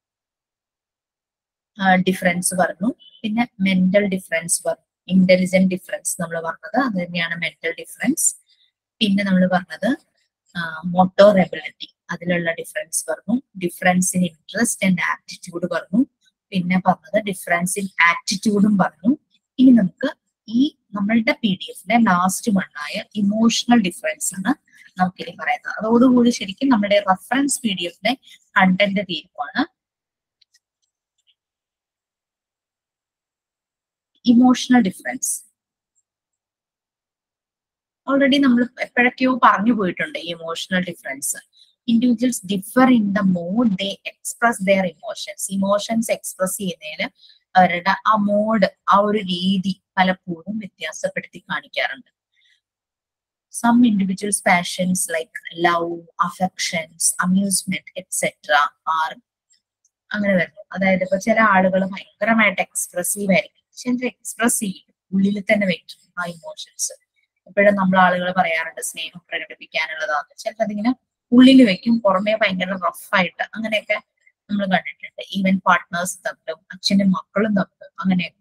ഡിഫറൻസ് പറഞ്ഞു, പിന്നെ മെന്റൽ ഡിഫറൻസ് പറഞ്ഞു, ഇന്റലിജന്റ് ഡിഫറൻസ് നമ്മൾ പറഞ്ഞത് അത് തന്നെയാണ് മെന്റൽ ഡിഫറൻസ്. പിന്നെ നമ്മൾ പറഞ്ഞത് മോട്ടോർ എബിലിറ്റി, അതിലുള്ള ഡിഫറൻസ് പറഞ്ഞു. Difference in interest and aptitude പറഞ്ഞു. പിന്നെ പറഞ്ഞത് ഡിഫറൻസ് ഇൻ ആറ്റിറ്റ്യൂഡും പറഞ്ഞു. ഇനി നമുക്ക് ഈ നമ്മളുടെ പി ഡി എഫിലെ ലാസ്റ്റ് വണ്ണായ ഇമോഷണൽ ഡിഫറൻസ് ആണ് നമുക്കിനി പറയുന്നത്. അതോടുകൂടി ശരിക്കും നമ്മുടെ റെഫറൻസ് പി ഡി എഫിലെ കണ്ടന്റ് തീരുവാണ്. ഇമോഷണൽ ഡിഫറൻസ് ഓൾറെഡി നമ്മൾ എപ്പോഴൊക്കെയോ പറഞ്ഞു പോയിട്ടുണ്ട്. ഈ emotional difference, individuals differ in the mode they express their emotions. Emotions express ചെയ്യുന്നതിന് അവരുടെ ആ മോഡ്, ആ ഒരു രീതി പലപ്പോഴും വ്യത്യാസപ്പെടുത്തി കാണിക്കാറുണ്ട്. Some individuals passions like love, affections, amusement etcetera are അങ്ങനെ വരുന്നു. അതായത് ഇപ്പൊ ചില ആളുകൾ ഭയങ്കരമായിട്ട് എക്സ്പ്രസീവ് ആയിരിക്കും, ചിലർ എക്സ്പ്രസ് ചെയ്യും, ഉള്ളിൽ തന്നെ വെക്കും ആ ഇമോഷൻസ്. എപ്പോഴും നമ്മൾ ആളുകൾ പറയാറുണ്ട് സ്നേഹം പ്രകടിപ്പിക്കാനുള്ളതാണ്, ചിലതിങ്ങനെ ഉള്ളിൽ വെക്കും, പുറമെ ഭയങ്കര റഫായിട്ട്, അങ്ങനെയൊക്കെ നമ്മൾ കണ്ടിട്ടുണ്ട്. ഈവൻ പാർട്ട്നേഴ്സ് തമ്മിലും അച്ഛനും മക്കളും തമ്മിലും അങ്ങനെയൊക്കെ.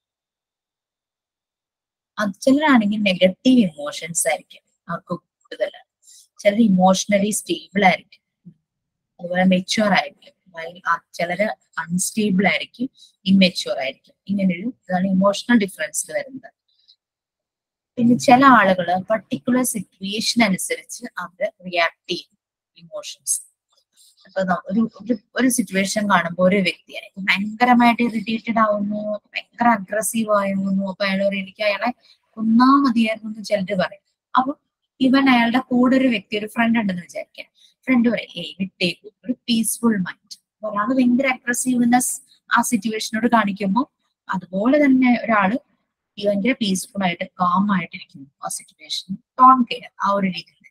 അത് ചിലരാണെങ്കിൽ നെഗറ്റീവ് ഇമോഷൻസ് ആയിരിക്കും അവർക്ക് കൂടുതൽ. ചിലർ ഇമോഷണലി സ്റ്റേബിൾ ആയിരിക്കും, അതുപോലെ മെച്യൂർ ആയിരിക്കും. ചിലര് അൺസ്റ്റേബിൾ ആയിരിക്കും, ഇമ്മെച്യൂർ ആയിരിക്കും. ഇങ്ങനൊരു ഇതാണ് ഇമോഷണൽ ഡിഫറൻസ് വരുന്നത്. പിന്നെ ചില ആളുകൾ പർട്ടിക്കുലർ സിറ്റുവേഷൻ അനുസരിച്ച് അവർ റിയാക്ട് ചെയ്യും ഇമോഷൻസ്. അപ്പൊ ഒരു ഒരു സിറ്റുവേഷൻ കാണുമ്പോൾ ഒരു വ്യക്തിയെ ഭയങ്കരമായിട്ട് ഇറിറ്റേറ്റഡ് ആവുന്നു, ഭയങ്കര അഗ്രസീവ് ആവുന്നു, അപ്പൊ അയാൾ എനിക്ക് അയാളെ കൊന്നാ മതിയായിരുന്നു എന്ന് ചിലര് പറയും. അപ്പൊ ഇവൻ അയാളുടെ കൂടെ ഒരു വ്യക്തി, ഒരു ഫ്രണ്ട് ഉണ്ടെന്ന് വിചാരിക്കാം. ഫ്രണ്ട് പറയും ഏയ് വിട്ടേക്കും, ഒരു പീസ്ഫുൾ മൈൻഡ്. ഒരാൾ ഭയങ്കര അഗ്രസീവ്നെസ് ആ സിറ്റുവേഷനോട് കാണിക്കുമ്പോൾ അതുപോലെ തന്നെ ഒരാള് ഭയങ്കര പീസ്ഫുൾ ആയിട്ട് കാം ആയിട്ടിരിക്കുന്നു ആ സിറ്റുവേഷൻ, ടോൺ കെയർ ആ ഒരു രീതിയിൽ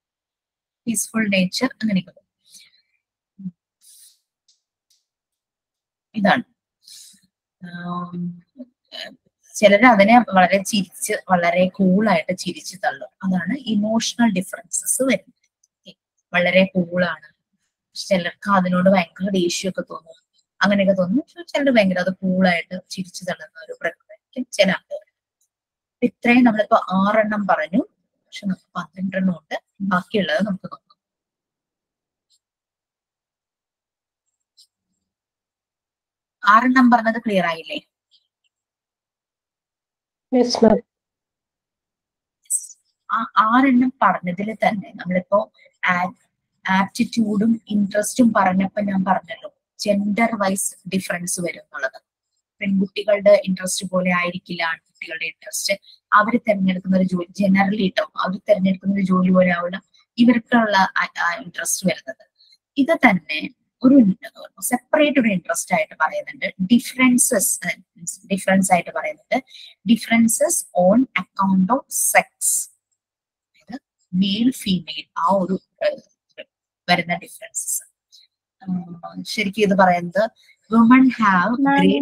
പീസ്ഫുൾ നേച്ചർ അങ്ങനെയൊക്കെ. ഇതാണ്. ചിലർ അതിനെ വളരെ ചിരിച്ച് വളരെ കൂളായിട്ട് ചിരിച്ചു തള്ളും. അതാണ് ഇമോഷണൽ ഡിഫറൻസസ് വരുന്നത്. വളരെ കൂളാണ്, ചിലർക്ക് അതിനോട് ഭയങ്കര ദേഷ്യമൊക്കെ തോന്നും, അങ്ങനെയൊക്കെ തോന്നും. ചിലർ ഭയങ്കര അത് കൂളായിട്ട് ചിരിച്ചു തള്ളുന്ന ഒരു പ്രകൃതമായിരിക്കും ചില ആളുകൾ. ഇത്രയും നമ്മളിപ്പോ ആറെണ്ണം പറഞ്ഞു, പക്ഷെ നമുക്ക് പന്ത്രണ്ടെണ്ണം ഉണ്ട്. ബാക്കിയുള്ളത് നമുക്ക് നോക്കാം. ആറെണ്ണം പറഞ്ഞത് ക്ലിയർ ആയില്ലേ? ആ ആറെണ്ണം പറഞ്ഞതിൽ തന്നെ നമ്മളിപ്പോ ആപ്റ്റിറ്റ്യൂഡും ഇൻട്രസ്റ്റും പറഞ്ഞപ്പോ ഞാൻ പറഞ്ഞല്ലോ ജെൻഡർ വൈസ് ഡിഫറൻസ് വരും എന്നുള്ളത്. പെൺകുട്ടികളുടെ ഇൻട്രസ്റ്റ് പോലെ ആയിരിക്കില്ല ആൺകുട്ടികളുടെ ഇൻട്രസ്റ്റ്. അവർ തിരഞ്ഞെടുക്കുന്ന ഒരു ജോലി ജനറലി കേട്ടോ അവർ തിരഞ്ഞെടുക്കുന്ന ഒരു ജോലി പോലെ ആവില്ല ഇവർക്കുള്ള ഇൻട്രസ്റ്റ് വരുന്നത്. ഇത് തന്നെ ഒരു സെപ്പറേറ്റ് ഒരു ഇൻട്രസ്റ്റ് ആയിട്ട് പറയുന്നുണ്ട്. ഡിഫറൻസസ് ഡിഫറൻസ് ആയിട്ട് പറയുന്നുണ്ട് differences on account of sex. Male female ആ ഒരു വരുന്ന ഡിഫറൻസസ്. ശരിക്കും ഇത് പറയുന്നത് women have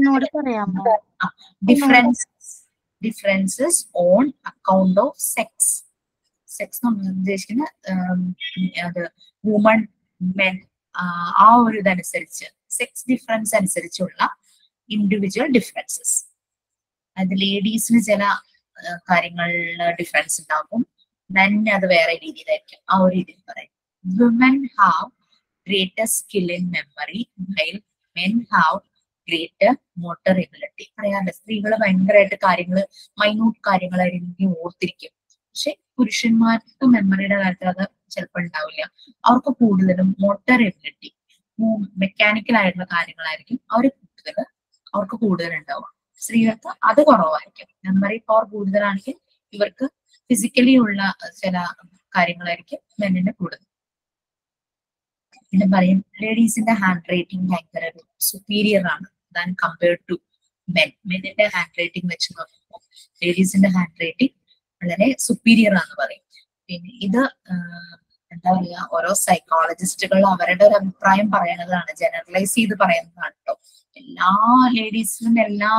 difference differences on account of sex. Sex നമ്മൾ ഉദ്ദേശിക്കുന്ന അത് വുമൺ മെൻ ആ ഒരു ഇതനുസരിച്ച് സെക്സ് ഡിഫറൻസ് അനുസരിച്ചുള്ള ഇൻഡിവിജ്വൽ ഡിഫറൻസസ്. അത് ലേഡീസിന് ചില കാര്യങ്ങളിൽ ഡിഫറൻസ് ഉണ്ടാകും, മെൻ അത് വേറെ രീതിയിലായിരിക്കും. ആ ഒരു രീതിയിൽ പറയും. women have greater skill in memory while men have greater motor ability. പറയാറുണ്ട് സ്ത്രീകൾ ഭയങ്കരമായിട്ട് കാര്യങ്ങൾ മൈന്യൂട്ട് കാര്യങ്ങളായിരിക്കും ഓർത്തിരിക്കും. പക്ഷെ പുരുഷന്മാർക്ക് മെമ്മറിയുടെ കാര്യത്തിൽ അത് ചിലപ്പോൾ ഉണ്ടാവില്ല. അവർക്ക് കൂടുതലും മോട്ടോർ എബിലിറ്റി മെക്കാനിക്കൽ ആയിട്ടുള്ള കാര്യങ്ങളായിരിക്കും അവർ കൂടുതൽ അവർക്ക് കൂടുതൽ ഉണ്ടാവുക. സ്ത്രീകൾക്ക് അത് കുറവായിരിക്കും. മെമ്മറി പവർ കൂടുതലാണെങ്കിൽ ഇവർക്ക് ഫിസിക്കലി ഉള്ള ചില കാര്യങ്ങളായിരിക്കും മെന്നിന്റെ കൂടുതൽ. പിന്നെ പറയും ലേഡീസിന്റെ ഹാൻഡ് റൈറ്റിംഗ് ഭയങ്കര സുപ്പീരിയർ ആണ് ദാൻ കമ്പയർഡ് ടു മെൻ. മെന്നിന്റെ ഹാൻഡ് റൈറ്റിംഗ് വെച്ച് നോക്കുമ്പോൾ ലേഡീസിന്റെ ഹാൻഡ് റൈറ്റിംഗ് വളരെ സുപ്പീരിയർ ആണെന്ന് പറയും. പിന്നെ ഇത് എന്താ പറയാ ഓരോ സൈക്കോളജിസ്റ്റുകൾ അവരുടെ ഒരു അഭിപ്രായം പറയുന്നതാണ്, ജനറലൈസ് ചെയ്ത് പറയുന്നതാണ് കേട്ടോ. എല്ലാ ലേഡീസിലും എല്ലാ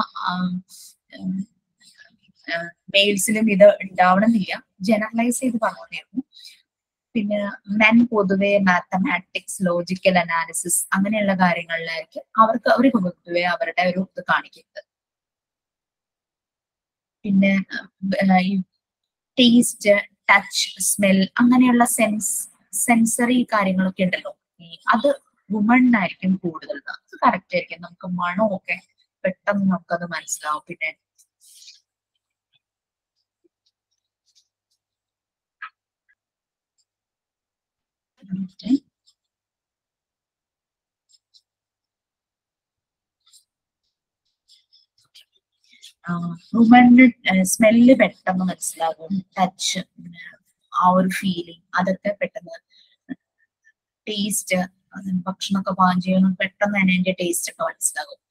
മെയിൽസിലും ഇത് ഉണ്ടാവണമെന്നില്ല, ജനറലൈസ് ചെയ്ത് പറഞ്ഞിരുന്നു. പിന്നെ മെൻ പൊതുവെ മാത്തമാറ്റിക്സ് ലോജിക്കൽ അനാലിസിസ് അങ്ങനെയുള്ള കാര്യങ്ങളിലായിരിക്കും അവർക്ക് അവർക്ക് പൊതുവെ അവരുടെ ഒരു ഇത് കാണിക്കുന്നത്. പിന്നെ ടേസ്റ്റ് ടച്ച് സ്മെൽ അങ്ങനെയുള്ള സെൻസ് സെൻസറി കാര്യങ്ങളൊക്കെ ഉണ്ടല്ലോ, അത് വുമണിനായിരിക്കും കൂടുതൽ. അത് കറക്റ്റ് ആയിരിക്കും. നമുക്ക് മണമൊക്കെ പെട്ടെന്ന് നമുക്കത് മനസ്സിലാവും. പിന്നെ വുമണിന് സ്മെല്ല് പെട്ടെന്ന് മനസ്സിലാകും, ടച്ച് ആ ഒരു ഫീലിംഗ് അതൊക്കെ പെട്ടെന്ന്, ടേസ്റ്റ് ഭക്ഷണമൊക്കെ പാകം ചെയ്യുമ്പോൾ പെട്ടെന്ന് തന്നെ അതിന്റെ ടേസ്റ്റ് ഒക്കെ മനസ്സിലാകും.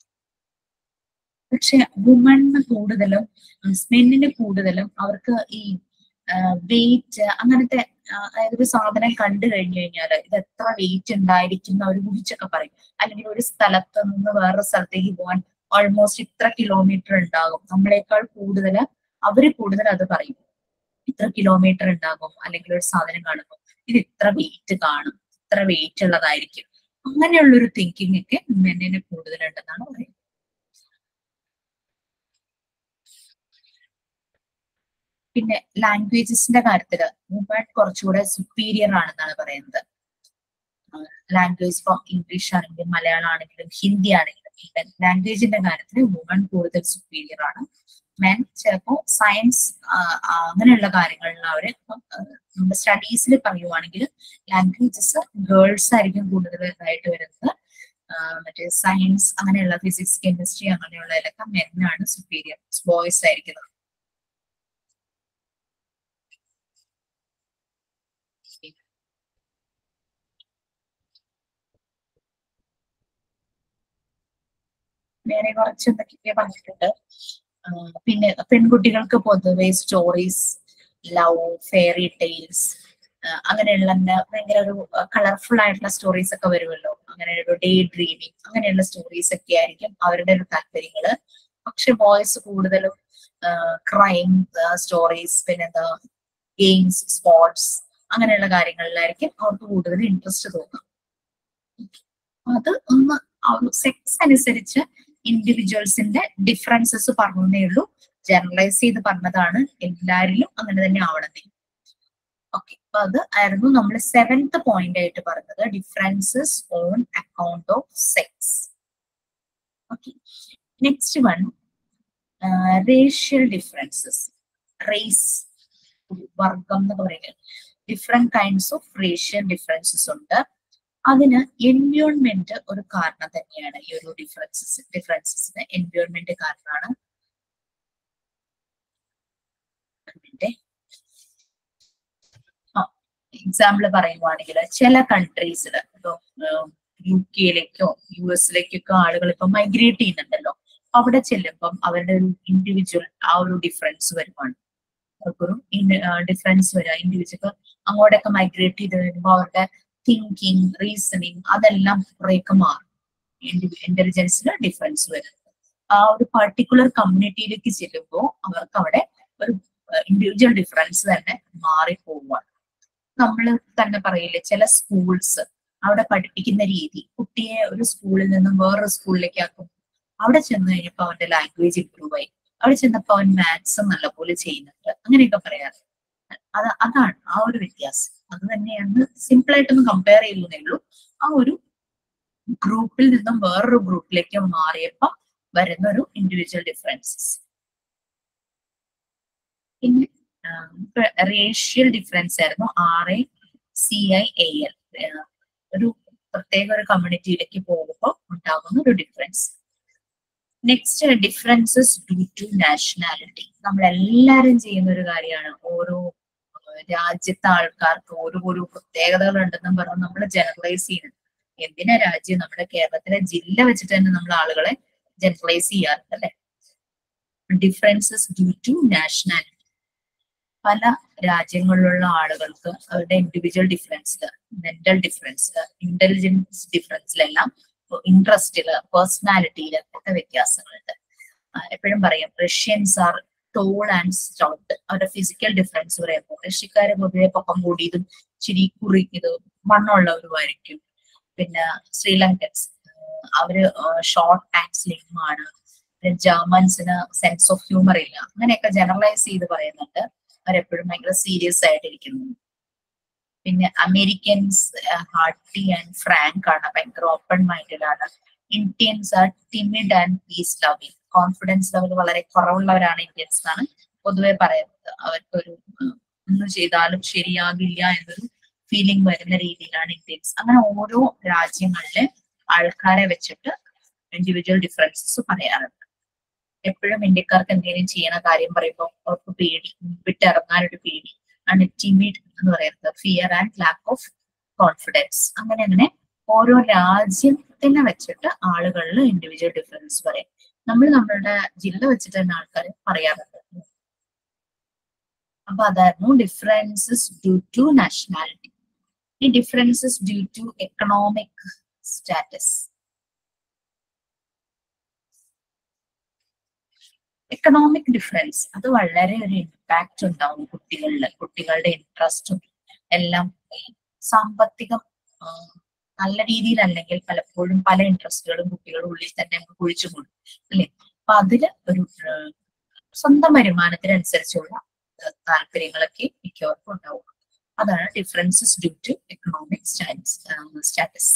പക്ഷെ വുമണിന് കൂടുതലും സ്മെല്ലിന് കൂടുതലും അവർക്ക് ഈ വെയിറ്റ് അങ്ങനത്തെ അതായത് ഒരു സാധനം കണ്ടു കഴിഞ്ഞു കഴിഞ്ഞാൽ ഇത് എത്ര വെയിറ്റ് ഉണ്ടായിരിക്കുന്ന ഒരു കുറിച്ചൊക്കെ പറയും. അല്ലെങ്കിൽ ഒരു സ്ഥലത്ത് നിന്ന് വേറൊരു സ്ഥലത്തേക്ക് പോകാൻ ഓൾമോസ്റ്റ് ഇത്ര കിലോമീറ്റർ ഉണ്ടാകും, നമ്മളെക്കാൾ കൂടുതൽ അവര് കൂടുതൽ അത് പറയും. ഇത്ര കിലോമീറ്റർ ഉണ്ടാകും. അല്ലെങ്കിൽ ഒരു സാധനം കാണുമ്പോൾ ഇത് ഇത്ര വെയിറ്റ് കാണും, ഇത്ര വെയിറ്റ് ഉള്ളതായിരിക്കും. അങ്ങനെയുള്ളൊരു തിങ്കിങ് ഒക്കെ മെന്നിന് കൂടുതലുണ്ടെന്നാണ് പറയുന്നത്. പിന്നെ ലാംഗ്വേജസിന്റെ കാര്യത്തില് വുമൺ കുറച്ചുകൂടെ സുപ്പീരിയർ ആണെന്നാണ് പറയുന്നത്. ലാംഗ്വേജ് ഇപ്പം ഇംഗ്ലീഷ് ആണെങ്കിലും മലയാളം ആണെങ്കിലും ഹിന്ദി ആണെങ്കിലും ലാംഗ്വേജിന്റെ കാര്യത്തിൽ വുമൺ കൂടുതൽ സുപ്പീരിയർ ആണ്. മെൻ ചിലപ്പോ സയൻസ് അങ്ങനെയുള്ള കാര്യങ്ങളിൽ അവര് നമ്മുടെ സ്റ്റഡീസിൽ പറയുവാണെങ്കിൽ ലാംഗ്വേജസ് ഗേൾസ് ആയിരിക്കും കൂടുതൽ ഇതായിട്ട് വരുന്നത്. മറ്റേ സയൻസ് അങ്ങനെയുള്ള ഫിസിക്സ് കെമിസ്ട്രി അങ്ങനെയുള്ളതിലൊക്കെ മെന്നാണ് സുപ്പീരിയർ, ബോയ്സ് ആയിരിക്കുന്നത്. വേറെ കുറച്ച് എന്തൊക്കെയൊക്കെ പറഞ്ഞിട്ടുണ്ട്. പിന്നെ പെൺകുട്ടികൾക്ക് പൊതുവെ സ്റ്റോറീസ്, ലവ്, ഫെയറി ടെയിൽസ് അങ്ങനെയുള്ള ഭയങ്കര ഒരു കളർഫുൾ ആയിട്ടുള്ള സ്റ്റോറീസ് ഒക്കെ വരുമല്ലോ, അങ്ങനെ ഒരു ഡേ ഡ്രീമിങ് അങ്ങനെയുള്ള സ്റ്റോറീസ് ഒക്കെ ആയിരിക്കും അവരുടെ ഒരു താല്പര്യങ്ങള്. പക്ഷെ ബോയ്സ് കൂടുതലും ക്രൈം സ്റ്റോറീസ്, പിന്നെന്താ ഗെയിംസ്, സ്പോർട്സ് അങ്ങനെയുള്ള കാര്യങ്ങളിലായിരിക്കും അവർക്ക് കൂടുതൽ ഇൻട്രസ്റ്റ് തോന്നുക. അത് ഒന്ന് സെക്സ് അനുസരിച്ച് ഇൻഡിവിജ്വൽസിന്റെ ഡിഫറൻസസ് പറഞ്ഞേ ഉള്ളൂ, ജനറലൈസ് ചെയ്ത് പറഞ്ഞതാണ്. എല്ലാരിലും അങ്ങനെ തന്നെ ആവണമെന്നില്ല. ഓക്കെ, അപ്പൊ അത് ആയിരുന്നു നമ്മൾ സെവൻത് പോയിന്റ് ആയിട്ട് പറഞ്ഞത്, differences on account of sex. Okay, next one racial differences. Race, വർഗം എന്നൊക്കെ പറയുന്നത്, different kinds of racial differences ഉണ്ട്. അതിന് എൻവയോൺമെന്റ് ഒരു കാരണം തന്നെയാണ്. ഈ ഒരു ഡിഫറൻസസ് ഡിഫറൻസസിന് എൻവയോൺമെന്റ് കാരണമാണ്. എക്സാമ്പിൾ പറയുവാണെങ്കിൽ ചില കൺട്രീസിൽ ഇപ്പൊ യു കെയിലേക്കോ യു എസിലേക്കൊക്കെ ആളുകൾ ഇപ്പൊ മൈഗ്രേറ്റ് ചെയ്യുന്നുണ്ടല്ലോ, അവിടെ ചെല്ലുമ്പം അവരുടെ ഒരു ഇൻഡിവിജ്വൽ ആ ഒരു ഡിഫറൻസ് വരുവാണ്. അവർക്കൊരു ഡിഫറൻസ് വരിക. ഇൻഡിവിജ്വൽ അങ്ങോട്ടൊക്കെ മൈഗ്രേറ്റ് ചെയ്ത് വരുമ്പോൾ അവരുടെ തിങ്കിങ്, റീസണിങ് അതെല്ലാം കുറേയൊക്കെ മാറും. ഇന്റലിജൻസിന് ഡിഫറൻസ് വരും. ആ ഒരു പർട്ടിക്കുലർ കമ്മ്യൂണിറ്റിയിലേക്ക് ചെല്ലുമ്പോൾ അവർക്ക് അവിടെ ഒരു ഇൻഡിവിജ്വൽ ഡിഫറൻസ് തന്നെ മാറിപ്പോവാണ്. നമ്മൾ തന്നെ പറയില്ലേ, ചില സ്കൂൾസ് അവിടെ പഠിപ്പിക്കുന്ന രീതി കുട്ടിയെ ഒരു സ്കൂളിൽ നിന്നും വേറൊരു സ്കൂളിലേക്ക് ആക്കും. അവിടെ ചെന്ന് കഴിഞ്ഞപ്പോൾ അവന്റെ ലാംഗ്വേജ് ഇംപ്രൂവ് ആയി, അവിടെ ചെന്നപ്പോൾ അവൻ മാത്സ് നല്ലപോലെ ചെയ്യുന്നുണ്ട്, അങ്ങനെയൊക്കെ പറയാറ്. അത് അതാണ് ആ ഒരു വ്യത്യാസം. അത് തന്നെയാണ്, സിമ്പിൾ ആയിട്ടൊന്ന് കമ്പയർ ചെയ്യുന്നേ ഉള്ളൂ. ആ ഒരു ഗ്രൂപ്പിൽ നിന്നും വേറൊരു ഗ്രൂപ്പിലേക്ക് മാറിയപ്പോ വരുന്ന ഒരു ഇൻഡിവിജ്വൽ ഡിഫറൻസസ്. പിന്നെ റേഷ്യൽ ഡിഫറൻസ് ആയിരുന്നു R A C I A L. ഒരു പ്രത്യേക ഒരു കമ്മ്യൂണിറ്റിയിലേക്ക് പോകുമ്പോൾ ഉണ്ടാകുന്ന ഒരു difference. Next differences due to nationality. നമ്മൾ എല്ലാവരും ചെയ്യുന്ന ഒരു കാര്യമാണ്. ഓരോ രാജ്യത്തെ ആൾക്കാർക്ക് ഓരോ ഓരോ പ്രത്യേകതകൾ ഉണ്ടെന്നും പറഞ്ഞ് നമ്മൾ ജനറലൈസ് ചെയ്യുന്നത്. എന്തിനാ രാജ്യം, നമ്മുടെ കേരളത്തിലെ ജില്ല വെച്ചിട്ട് തന്നെ നമ്മൾ ആളുകളെ ജനറലൈസ് ചെയ്യാറുണ്ട് അല്ലെ. Differences due to nationality. പല രാജ്യങ്ങളിലുള്ള ആളുകൾക്ക് അവരുടെ ഇൻഡിവിജ്വൽ ഡിഫറൻസില്, മെന്റൽ ഡിഫറൻസില്, ഇന്റലിജൻസ് ഡിഫറൻസിലെല്ലാം, ഇൻട്രസ്റ്റില്, പേഴ്സണാലിറ്റിയില് ഒക്കെ വ്യത്യാസങ്ങളുണ്ട്. എപ്പോഴും പറയും Russians are tall and stout. അവരുടെ ഫിസിക്കൽ ഡിഫറൻസ് പറയുമ്പോൾ റഷ്യക്കാര് പൊതുവെ പൊക്കം കൂടിയതും ചിരി കുറി ഇത് വണ്ണമുള്ളവരുമായിരിക്കും. പിന്നെ ശ്രീലങ്കൻസ് അവര് ഷോർട്ട് ആൻഡ് സ്ലിം ആണ്. ജർമ്മൻസിന് സെൻസ് ഓഫ് ഹ്യൂമർ ഇല്ല. അങ്ങനെയൊക്കെ ജനറലൈസ് ചെയ്ത് പറയുന്നുണ്ട്. അവരെപ്പോഴും ഭയങ്കര സീരിയസ് ആയിട്ടിരിക്കുന്നു. പിന്നെ അമേരിക്കൻസ് ഹാർട്ടി ആൻഡ് ഫ്രാങ്ക് ആണ്, ഭയങ്കര ഓപ്പൺ മൈൻഡഡ് ആണ്. Indians are timid and peace loving. Confidence level വളരെ കുറവുള്ളവരാണ് ഇന്ത്യൻസ് എന്നാണ് പൊതുവെ പറയുന്നത്. അവർക്കൊരു ഒന്നും ചെയ്താലും ശരിയാകില്ല എന്നൊരു ഫീലിംഗ് വരുന്ന രീതിയിലാണ് ഇന്ത്യൻസ്. അങ്ങനെ ഓരോ രാജ്യങ്ങളിലെ ആൾക്കാരെ വെച്ചിട്ട് ഇൻഡിവിജ്വൽ ഡിഫറൻസസ് പറയാറുണ്ട്. എപ്പോഴും ഇന്ത്യക്കാർക്ക് എന്തെങ്കിലും ചെയ്യുന്ന കാര്യം പറയുമ്പോൾ അവർക്ക് പേടി, വിട്ടിറങ്ങാനൊരു പേടി ആണ് ടിമിഡ് എന്ന് പറയുന്നത്. Fear and lack of confidence. അങ്ങനെ അങ്ങനെ ഓരോ രാജ്യത്തിനെ വെച്ചിട്ട് ആളുകളിൽ ഇൻഡിവിജ്വൽ ഡിഫറൻസ് പറയും. നമ്മൾ നമ്മളുടെ ജില്ല വെച്ചിട്ട് തന്നെ ആൾക്കാർ പറയാറുണ്ട്. അപ്പൊ അതായിരുന്നു ഡിഫറൻസസ് ഡ്യൂ ടു നാഷണാലിറ്റി. ഈ differences due to economic status. Economic difference അത് വളരെ ഒരു ഇമ്പാക്ട് ഉണ്ടാവും കുട്ടികളിൽ. കുട്ടികളുടെ ഇൻട്രസ്റ്റും എല്ലാം സാമ്പത്തികം നല്ല രീതിയിലല്ലെങ്കിൽ പലപ്പോഴും പല ഇൻട്രസ്റ്റുകളും കുട്ടികളുടെ ഉള്ളിൽ തന്നെ നമുക്ക് കുഴിച്ചു കൂടും അല്ലെ. അപ്പൊ അതില് ഒരു സ്വന്തം വരുമാനത്തിനനുസരിച്ചുള്ള താല്പര്യങ്ങളൊക്കെ മിക്കവർക്കും ഉണ്ടാവും. അതാണ് differences due to economic status.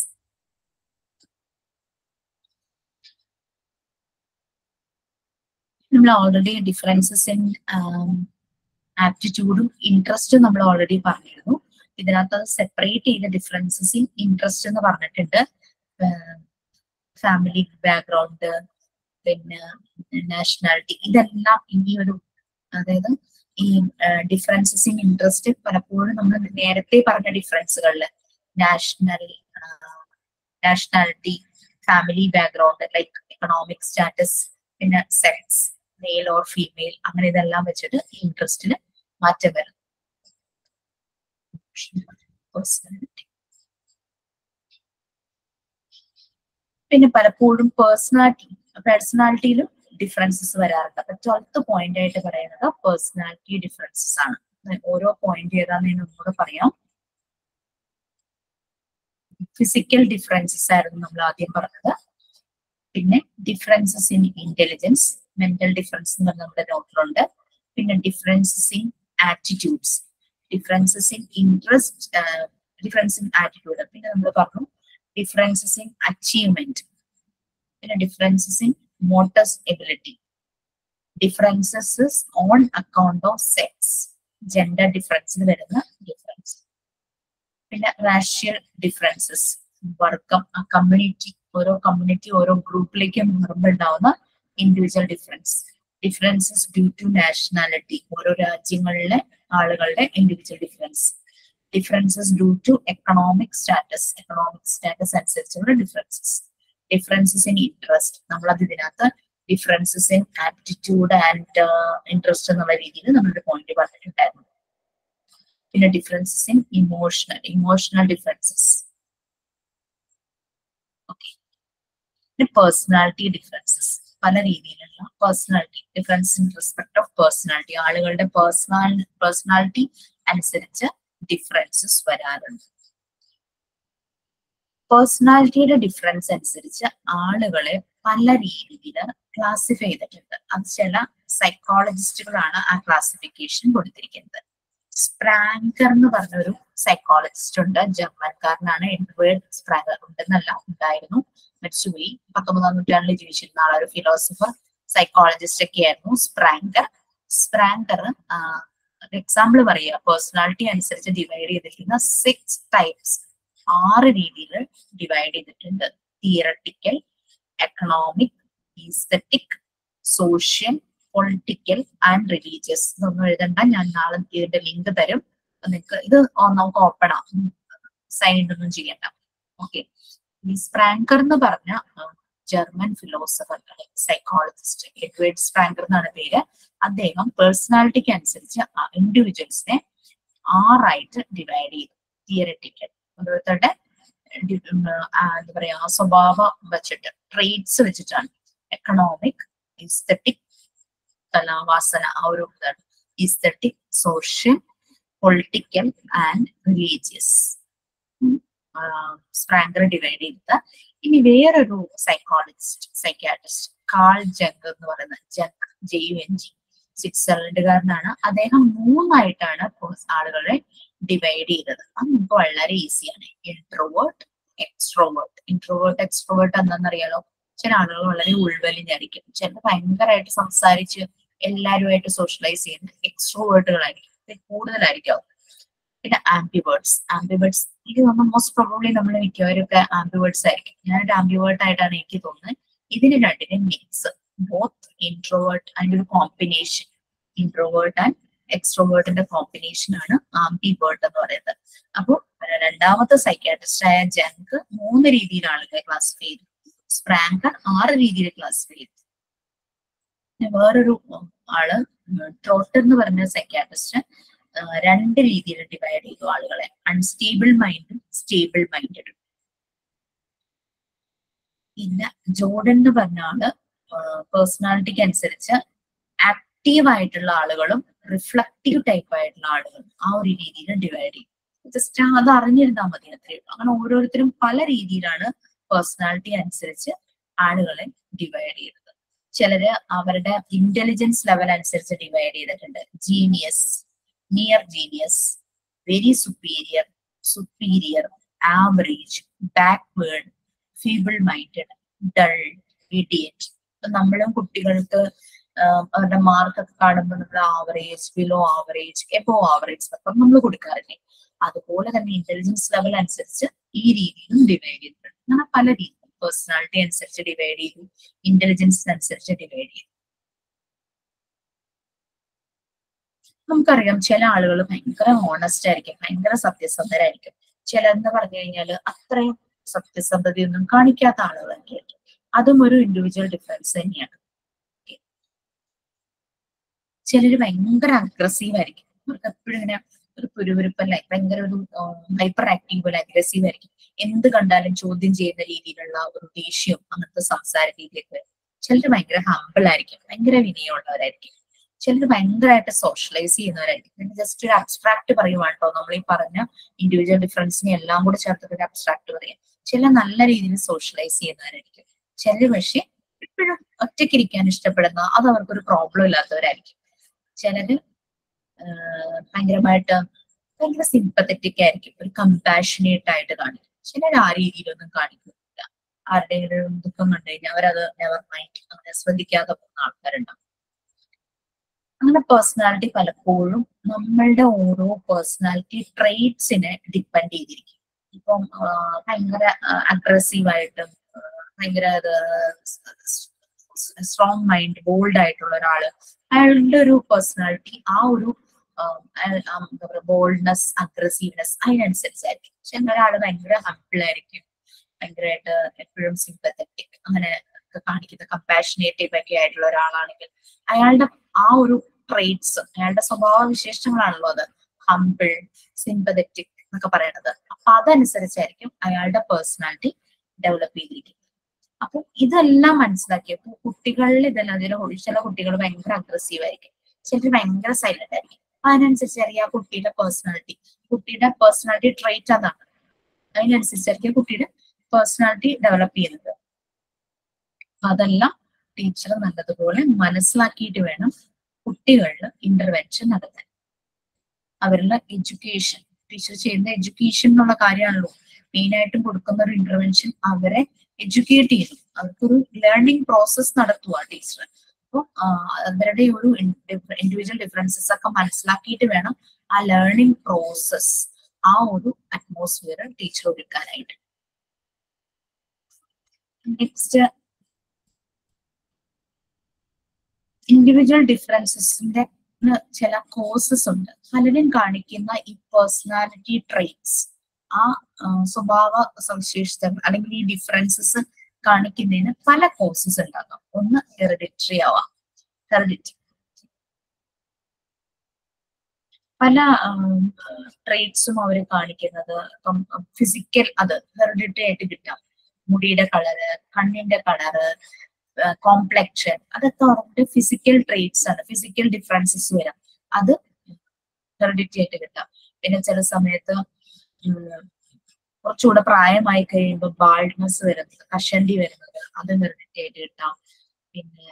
നമ്മൾ ഓൾറെഡി ഡിഫറൻസസ് ഇൻ ആപ്റ്റിറ്റ്യൂഡും ഇൻട്രസ്റ്റും നമ്മൾ ഓൾറെഡി പറഞ്ഞിരുന്നു. ഇതിനകത്ത് സെപ്പറേറ്റ് ചെയ്ത ഡിഫറൻസസ് ഇൻ ഇൻട്രസ്റ്റ് എന്ന് പറഞ്ഞിട്ടുണ്ട്. ഫാമിലി ബാക്ക്ഗ്രൗണ്ട്, പിന്നെ നാഷണാലിറ്റി, ഇതെല്ലാം ഈ ഒരു അതായത് ഈ ഡിഫറൻസസ് ഇൻ ഇൻട്രസ്റ്റ് പലപ്പോഴും നമ്മൾ നേരത്തെ പറഞ്ഞ ഡിഫറൻസുകളില് national nationality, family background like economic status, പിന്നെ സെക്സ്, മെയിൽ ഓർ ഫീമെയിൽ, അങ്ങനെ ഇതെല്ലാം വെച്ചിട്ട് ഇൻട്രസ്റ്റിന് മാറ്റം വരും. പേഴ്സണാലിറ്റി പിന്നെ പലപ്പോഴും പേഴ്സണാലിറ്റി പേഴ്സണാലിറ്റിയിലും ഡിഫറൻസസ് വരാറുണ്ട്. അപ്പൊ ട്വൽത്ത് പോയിന്റ് ആയിട്ട് പറയുന്നത് പേഴ്സണാലിറ്റി ഡിഫറൻസസ് ആണ്. ഓരോ പോയിന്റ് ഏതാന്ന് ഞാൻ ഒന്നുകൂടെ പറയാം. ഫിസിക്കൽ ഡിഫറൻസസ് ആയിരുന്നു നമ്മൾ ആദ്യം പറഞ്ഞത്. പിന്നെ differences in intelligence, mental difference എന്ന് പറഞ്ഞ നമ്മുടെ നോട്ടിലുണ്ട്. പിന്നെ differences in attitudes, differences in interest, difference in attitude. പിന്നെ നമ്മൾ പറഞ്ഞു ഡിഫറൻസസ് ഇൻ അച്ചീവ്മെന്റ്, പിന്നെ differences in motors ability, differences on account of sex, gender ഡിഫറൻസിന് വരുന്ന ഡിഫറൻസ്. പിന്നെ റാഷ്യൽ ഡിഫറൻസസ്, വർക്കം കമ്മ്യൂണിറ്റി, ഓരോ കമ്മ്യൂണിറ്റി ഓരോ ഗ്രൂപ്പിലേക്ക് മാറുമ്പോൾ ഉണ്ടാവുന്ന individual difference. Differences due to nationality, ഓരോ രാജ്യങ്ങളിലെ ആളുകളുടെ individual difference. Differences due to economic status, economic status അനുസരിച്ചുള്ള ഡിഫറൻസസ്. ഡിഫറൻസസ് ഇൻ ഇൻട്രസ്റ്റ്, നമ്മളത് ഇതിനകത്ത് differences in aptitude and interest എന്നുള്ള രീതിയിൽ നമ്മളൊരു പോയിന്റ് പറഞ്ഞിട്ടുണ്ടായിരുന്നു. പിന്നെ differences in emotional emotional differences. Okay, പിന്നെ പേഴ്സണാലിറ്റി ഡിഫറൻസസ്, പല രീതിയിലുള്ള personality difference in respect of personality, ആളുകളുടെ പേഴ്സണാൽ പേഴ്സണാലിറ്റി അനുസരിച്ച് ഡിഫറൻസസ് വരാറുണ്ട്. പേഴ്സണാലിറ്റിയുടെ ഡിഫറൻസ് അനുസരിച്ച് ആളുകളെ പല രീതിയിൽ ക്ലാസിഫൈ ചെയ്തിട്ടുണ്ട്. അത് ചില സൈക്കോളജിസ്റ്റുകളാണ് ആ ക്ലാസിഫിക്കേഷൻ കൊടുത്തിരിക്കുന്നത്. സ്പ്രാങ്കർ എന്ന് പറഞ്ഞൊരു സൈക്കോളജിസ്റ്റ് ഉണ്ട്, ജർമ്മൻകാരനാണ്. എഡ്വേർഡ് സ്പ്രാങ്കർ ഉണ്ടെന്നല്ല, ഉണ്ടായിരുന്നു, മരിച്ചുപോയി. പത്തൊമ്പതാം നൂറ്റാണ്ടിൽ ജീവിച്ചിരുന്ന ആളൊരു ഫിലോസഫർ സൈക്കോളജിസ്റ്റ് ഒക്കെ ആയിരുന്നു സ്പ്രാങ്കർ. സ്പ്രാങ്കർ എക്സാമ്പിൾ പറയുക, പേഴ്സണാലിറ്റി അനുസരിച്ച് ഡിവൈഡ് ചെയ്തിരിക്കുന്ന സിക്സ് ടൈപ്സ്, ആറ് രീതിയിൽ ഡിവൈഡ് ചെയ്തിട്ടുണ്ട്. Theoretical, economic, aesthetic, social, political and religious. ഇതൊന്നും എഴുതണ്ട, ഞാൻ നാളെ ഇതിന്റെ ലിങ്ക് തരും, നിങ്ങൾക്ക് ഇത് നമുക്ക് ഓപ്പൺ ആ സൈൻ ഒന്നും ചെയ്യണ്ട. ഓക്കെ, ഈ സ്പ്രാങ്കർ എന്ന് പറഞ്ഞ German philosopher psychologist Edward Spranger എന്നാണ് പേര്. അദ്ദേഹം പേഴ്സണാലിറ്റിക്ക് അനുസരിച്ച് ഇൻഡിവിജ്വൽസിനെ ആറായിട്ട് ഡിവൈഡ് ചെയ്തു. തിയറട്ടിക്കൽ, ഓരോരുത്തരുടെ എന്താ പറയാ സ്വഭാവം വെച്ചിട്ട്, ട്രേറ്റ്സ് വെച്ചിട്ടാണ്. എക്കണോമിക്, ഈസ്തറ്റിക്, കലാവാസന, ആ ഒരു ഇതാണ്. Aesthetic, social, political and religious Spranger divide ചെയ്ത. ഇനി വേറൊരു സൈക്കോളജിസ്റ്റ് സൈക്യാട്രിസ്റ്റ് കാൾ ജങ് എന്ന് പറയുന്ന, Jung J U N G, സ്വിറ്റ്സർലൻഡുകാരനാണ്. അദ്ദേഹം മൂന്നായിട്ടാണ് ആളുകളെ ഡിവൈഡ് ചെയ്തത്. അത് നമുക്ക് വളരെ ഈസിയാണ്. Introvert, extrovert. ഇൻട്രോവേർട്ട് എക്സ്ട്രോവേർട്ട് എന്താണെന്നറിയാലോ? ചില ആളുകൾ വളരെ ഉൾവലിഞ്ഞായിരിക്കും, ചില ഭയങ്കരമായിട്ട് സംസാരിച്ച് എല്ലാവരുമായിട്ട് സോഷ്യലൈസ് ചെയ്യുന്ന എക്സ്ട്രോവേർട്ടുകളായിരിക്കും, കൂടുതലായിരിക്കും. പിന്നെ ആംബിവേർട്സ്. ആംബിവേർട്സ് ഇത് നമ്മൾ മോസ്റ്റ് പ്രോബബ്ലി നമ്മൾ മിക്കവരൊക്കെ ആംബിവേർട്സ് ആയിരിക്കും. ഞാനൊരു ആംബിവേർട്ട് ആയിട്ടാണ് എനിക്ക് തോന്നുന്നത്. ഇതിന് രണ്ടിനും മിക്സ്, ബോത്ത് ഇൻട്രോവേർട്ട്, അതിന്റെ ഒരു കോമ്പിനേഷൻ, ഇൻട്രോവേർട്ട് ആൻഡ് എക്സ്ട്രോവേർട്ടിന്റെ കോമ്പിനേഷൻ ആണ് ആംബിവേർട്ട് എന്ന് പറയുന്നത്. അപ്പോൾ രണ്ടാമത്തെ സൈക്യാട്രിസ്റ്റ് ആയ ജങ് മൂന്ന് രീതിയിൽ ആളുകളെ ക്ലാസിഫൈ ചെയ്തു. സ്പ്രാങ്കർ ആറ് രീതിയിൽ ക്ലാസിഫൈ ചെയ്തു. വേറൊരു ആള് ട്രോട്ടർ എന്ന് പറഞ്ഞ സൈക്യാട്രിസ്റ്റ് രണ്ട് രീതിയിൽ ഡിവൈഡ് ചെയ്തു ആളുകളെ, അൺസ്റ്റേബിൾ മൈൻഡും സ്റ്റേബിൾ മൈൻഡും. പിന്നെ ജോർഡൻ എന്ന് പറഞ്ഞ ആള് പേഴ്സണാലിറ്റിക്ക് അനുസരിച്ച് ആക്റ്റീവ് ആയിട്ടുള്ള ആളുകളും റിഫ്ലക്റ്റീവ് ടൈപ്പ് ആയിട്ടുള്ള ആളുകളും ആ ഒരു രീതിയിൽ ഡിവൈഡ് ചെയ്യും. ജസ്റ്റ് അത് അറിഞ്ഞിരുന്നാൽ മതി, അത്രയേ ഉള്ളൂ. അങ്ങനെ ഓരോരുത്തരും പല രീതിയിലാണ് പേഴ്സണാലിറ്റി അനുസരിച്ച് ആളുകളെ ഡിവൈഡ് ചെയ്തത്. ചിലര് അവരുടെ ഇന്റലിജൻസ് ലെവൽ അനുസരിച്ച് ഡിവൈഡ് ചെയ്തിട്ടുണ്ട്. Genius, near genius, very superior, superior, average, backward, feeble minded, dull, idiot. നമ്മളും കുട്ടികൾക്ക് അവരുടെ മാർക്കൊക്കെ കാണുമ്പോൾ നമ്മൾ average, below average, above average ഒക്കെ നമ്മൾ കൊടുക്കാറില്ലേ? അതുപോലെ തന്നെ ഇന്റലിജൻസ് ലെവൽ അനുസരിച്ച് ഈ രീതിയിലും ഡിവൈഡ് ചെയ്തിട്ടുണ്ട്. അങ്ങനെ പല രീതിയിൽ പേഴ്സണാലിറ്റി അനുസരിച്ച് ഡിവൈഡ് ചെയ്തു, ഇന്റലിജൻസ് അനുസരിച്ച് ഡിവൈഡ് ചെയ്തു. നമുക്കറിയാം ചില ആളുകൾ ഭയങ്കര ഓണസ്റ്റ് ആയിരിക്കും, ഭയങ്കര സത്യസന്ധരായിരിക്കും. ചിലരെന്ന് പറഞ്ഞു കഴിഞ്ഞാൽ അത്രയും സത്യസന്ധതയൊന്നും കാണിക്കാത്ത ആളുകളൊക്കെ ആയിരിക്കും. അതും ഒരു ഇൻഡിവിജ്വൽ ഡിഫറൻസ് തന്നെയാണ്. ചിലര് ഭയങ്കര അഗ്രസീവ് ആയിരിക്കും, അവർക്ക് എപ്പോഴും ഇങ്ങനെ ഒരു പുരുപുരുപ്പല്ല, ഭയങ്കര ഒരു ഹൈപ്പർ ആക്റ്റീവ് പോലെ അഗ്രസീവ് ആയിരിക്കും. എന്ത് കണ്ടാലും ചോദ്യം ചെയ്യുന്ന രീതിയിലുള്ള ഒരു ദേഷ്യം, അങ്ങനത്തെ സംസാര രീതിയൊക്കെ വരും. ചിലർ ഭയങ്കര ഹമ്പിൾ ആയിരിക്കും, ഭയങ്കര വിനയമുള്ളവരായിരിക്കും. ചിലർ ഭയങ്കരമായിട്ട് സോഷ്യലൈസ് ചെയ്യുന്നവരായിരിക്കും. ജസ്റ്റ് ഒരു അബ്സ്ട്രാക്ട് പറയുവാട്ടോ, നമ്മൾ ഈ പറഞ്ഞ ഇൻഡിവിജ്വൽ ഡിഫറൻസിനെ എല്ലാം കൂടെ ചേർത്തിട്ട് ഒരു അബ്സ്ട്രാക്ട് പറയാം. ചില നല്ല രീതിയിൽ സോഷ്യലൈസ് ചെയ്യുന്നവരായിരിക്കും. ചിലർ പക്ഷെ എപ്പോഴും ഒറ്റയ്ക്കിരിക്കാൻ ഇഷ്ടപ്പെടുന്ന, അത് അവർക്കൊരു പ്രോബ്ലം ഇല്ലാത്തവരായിരിക്കും. ചിലര് ഭയങ്കരമായിട്ട് ഭയങ്കര സിമ്പത്തറ്റിക് ആയിരിക്കും, ഒരു കമ്പാഷനേറ്റ് ആയിട്ട് കാണിക്കും. ചിലർ ആ രീതിയിലൊന്നും കാണിക്കുന്നില്ല. ആരുടെയും ദുഃഖം കണ്ടു കഴിഞ്ഞാൽ അവരത് നെവർ മൈൻഡ്, അങ്ങനെ ശ്രദ്ധിക്കാതെ പോകുന്ന ആൾക്കാരുണ്ടാവും. അങ്ങനെ പേഴ്സണാലിറ്റി പലപ്പോഴും നമ്മളുടെ ഓരോ പേഴ്സണാലിറ്റി ട്രെയ്റ്റ്സിനെ ഡിപ്പെൻഡ് ചെയ്തിരിക്കും. ഇപ്പം ഭയങ്കര അഗ്രസീവായിട്ടും ഭയങ്കര സ്ട്രോങ് മൈൻഡ്, ബോൾഡ് ആയിട്ടുള്ള ഒരാള്, അയാളുടെ ഒരു പേഴ്സണാലിറ്റി ആ ഒരു എന്താ പറയുക ബോൾഡ്നെസ്, അഗ്രസീവ്നെസ് അതിനനുസരിച്ചായിരിക്കും. പക്ഷെ ഒരാള് ഭയങ്കര ഹമ്പിൾ ആയിരിക്കും, ഭയങ്കരമായിട്ട് എപ്പോഴും സിമ്പത്തറ്റിക് അങ്ങനെ കാണിക്കുന്ന കമ്പാഷനേറ്റീവ് ഒക്കെ ആയിട്ടുള്ള ഒരാളാണെങ്കിൽ അയാളുടെ ആ ഒരു ട്രെയ്റ്റ്സ്, അയാളുടെ സ്വഭാവ വിശേഷങ്ങളാണല്ലോ അത്, ഹമ്പിൾ, സിമ്പത്തറ്റിക് എന്നൊക്കെ പറയണത്. അപ്പൊ അതനുസരിച്ചായിരിക്കും അയാളുടെ പേഴ്സണാലിറ്റി ഡെവലപ്പ് ചെയ്തിരിക്കുന്നത്. അപ്പൊ ഇതെല്ലാം മനസ്സിലാക്കിയപ്പോൾ കുട്ടികളിൽ ഇതെല്ലാം, ചില കുട്ടികൾ ഭയങ്കര അഗ്രസീവ് ആയിരിക്കും, ചിലർ ഭയങ്കര സൈലന്റ് ആയിരിക്കും. അതിനനുസരിച്ച് അറിയാം കുട്ടിയുടെ പേഴ്സണാലിറ്റി, കുട്ടിയുടെ പേഴ്സണാലിറ്റി ട്രെയ്റ്റ് അതാണ്. അതിനനുസരിച്ചായിരിക്കും കുട്ടിയുടെ പേഴ്സണാലിറ്റി ഡെവലപ്പ് ചെയ്യുന്നത്. അതെല്ലാം ടീച്ചർ നല്ലതുപോലെ മനസ്സിലാക്കിയിട്ട് വേണം കുട്ടികളിൽ ഇന്റർവെൻഷൻ നടത്താൻ. അവരുടെ എഡ്യൂക്കേഷൻ, ടീച്ചർ ചെയ്യുന്ന എഡ്യൂക്കേഷൻ എന്നുള്ള കാര്യമാണല്ലോ മെയിൻ ആയിട്ടും കൊടുക്കുന്ന ഒരു ഇന്റർവെൻഷൻ. അവരെ എഡ്യൂക്കേറ്റ് ചെയ്യുന്നു, അവർക്കൊരു ലേണിംഗ് പ്രോസസ് നടത്തുക ടീച്ചർ. അപ്പോൾ അവരുടെ ഒരു ഇൻഡിവിജ്വൽ ഡിഫറൻസസ് ഒക്കെ മനസ്സിലാക്കിയിട്ട് വേണം ആ ലേണിംഗ് പ്രോസസ്, ആ ഒരു അറ്റ്മോസ്ഫിയർ ടീച്ചർ ഒരുക്കാനായിട്ട്. നെക്സ്റ്റ്, ഇൻഡിവിജ്വൽ ഡിഫറൻസസിന്റെ ചില കോസസ് ഉണ്ട്. പലരും കാണിക്കുന്ന ഈ പേഴ്സണാലിറ്റി ട്രെയ്റ്റ്സ്, ആ സ്വഭാവ സവിശേഷതകൾ അല്ലെങ്കിൽ ഈ ഡിഫറൻസസ് കാണിക്കുന്നതിന് പല കോസസ് ഉണ്ടാകാം. ഒന്ന് ഹെറിഡിറ്ററി ആവാം. ഹെറിഡിറ്ററി പല ട്രെയ്റ്റ്സും അവർ കാണിക്കുന്നത് ഇപ്പം ഫിസിക്കൽ, അത് ഹെറിഡിറ്ററി ആയിട്ട് കിട്ടാം. മുടിയുടെ കളറ്, കണ്ണിന്റെ കളറ്, കോംപ്ലക്ഷൻ, അതൊക്കെ അവരുടെ ഫിസിക്കൽ ട്രെയ്റ്റ്സ് ആണ്. ഫിസിക്കൽ ഡിഫറൻസസ് വരാം, അത് ഹെറിഡിറ്ററി ആയിട്ട് കിട്ടാം. പിന്നെ ചില സമയത്ത് കുറച്ചുകൂടെ പ്രായമായി കഴിയുമ്പോൾ ബാൾഡ്നെസ് വരുന്നത്, കഷണ്ടി വരുന്നത്, അത് ഹെറിഡിറ്ററി ആയിട്ട് കിട്ടാം. പിന്നെ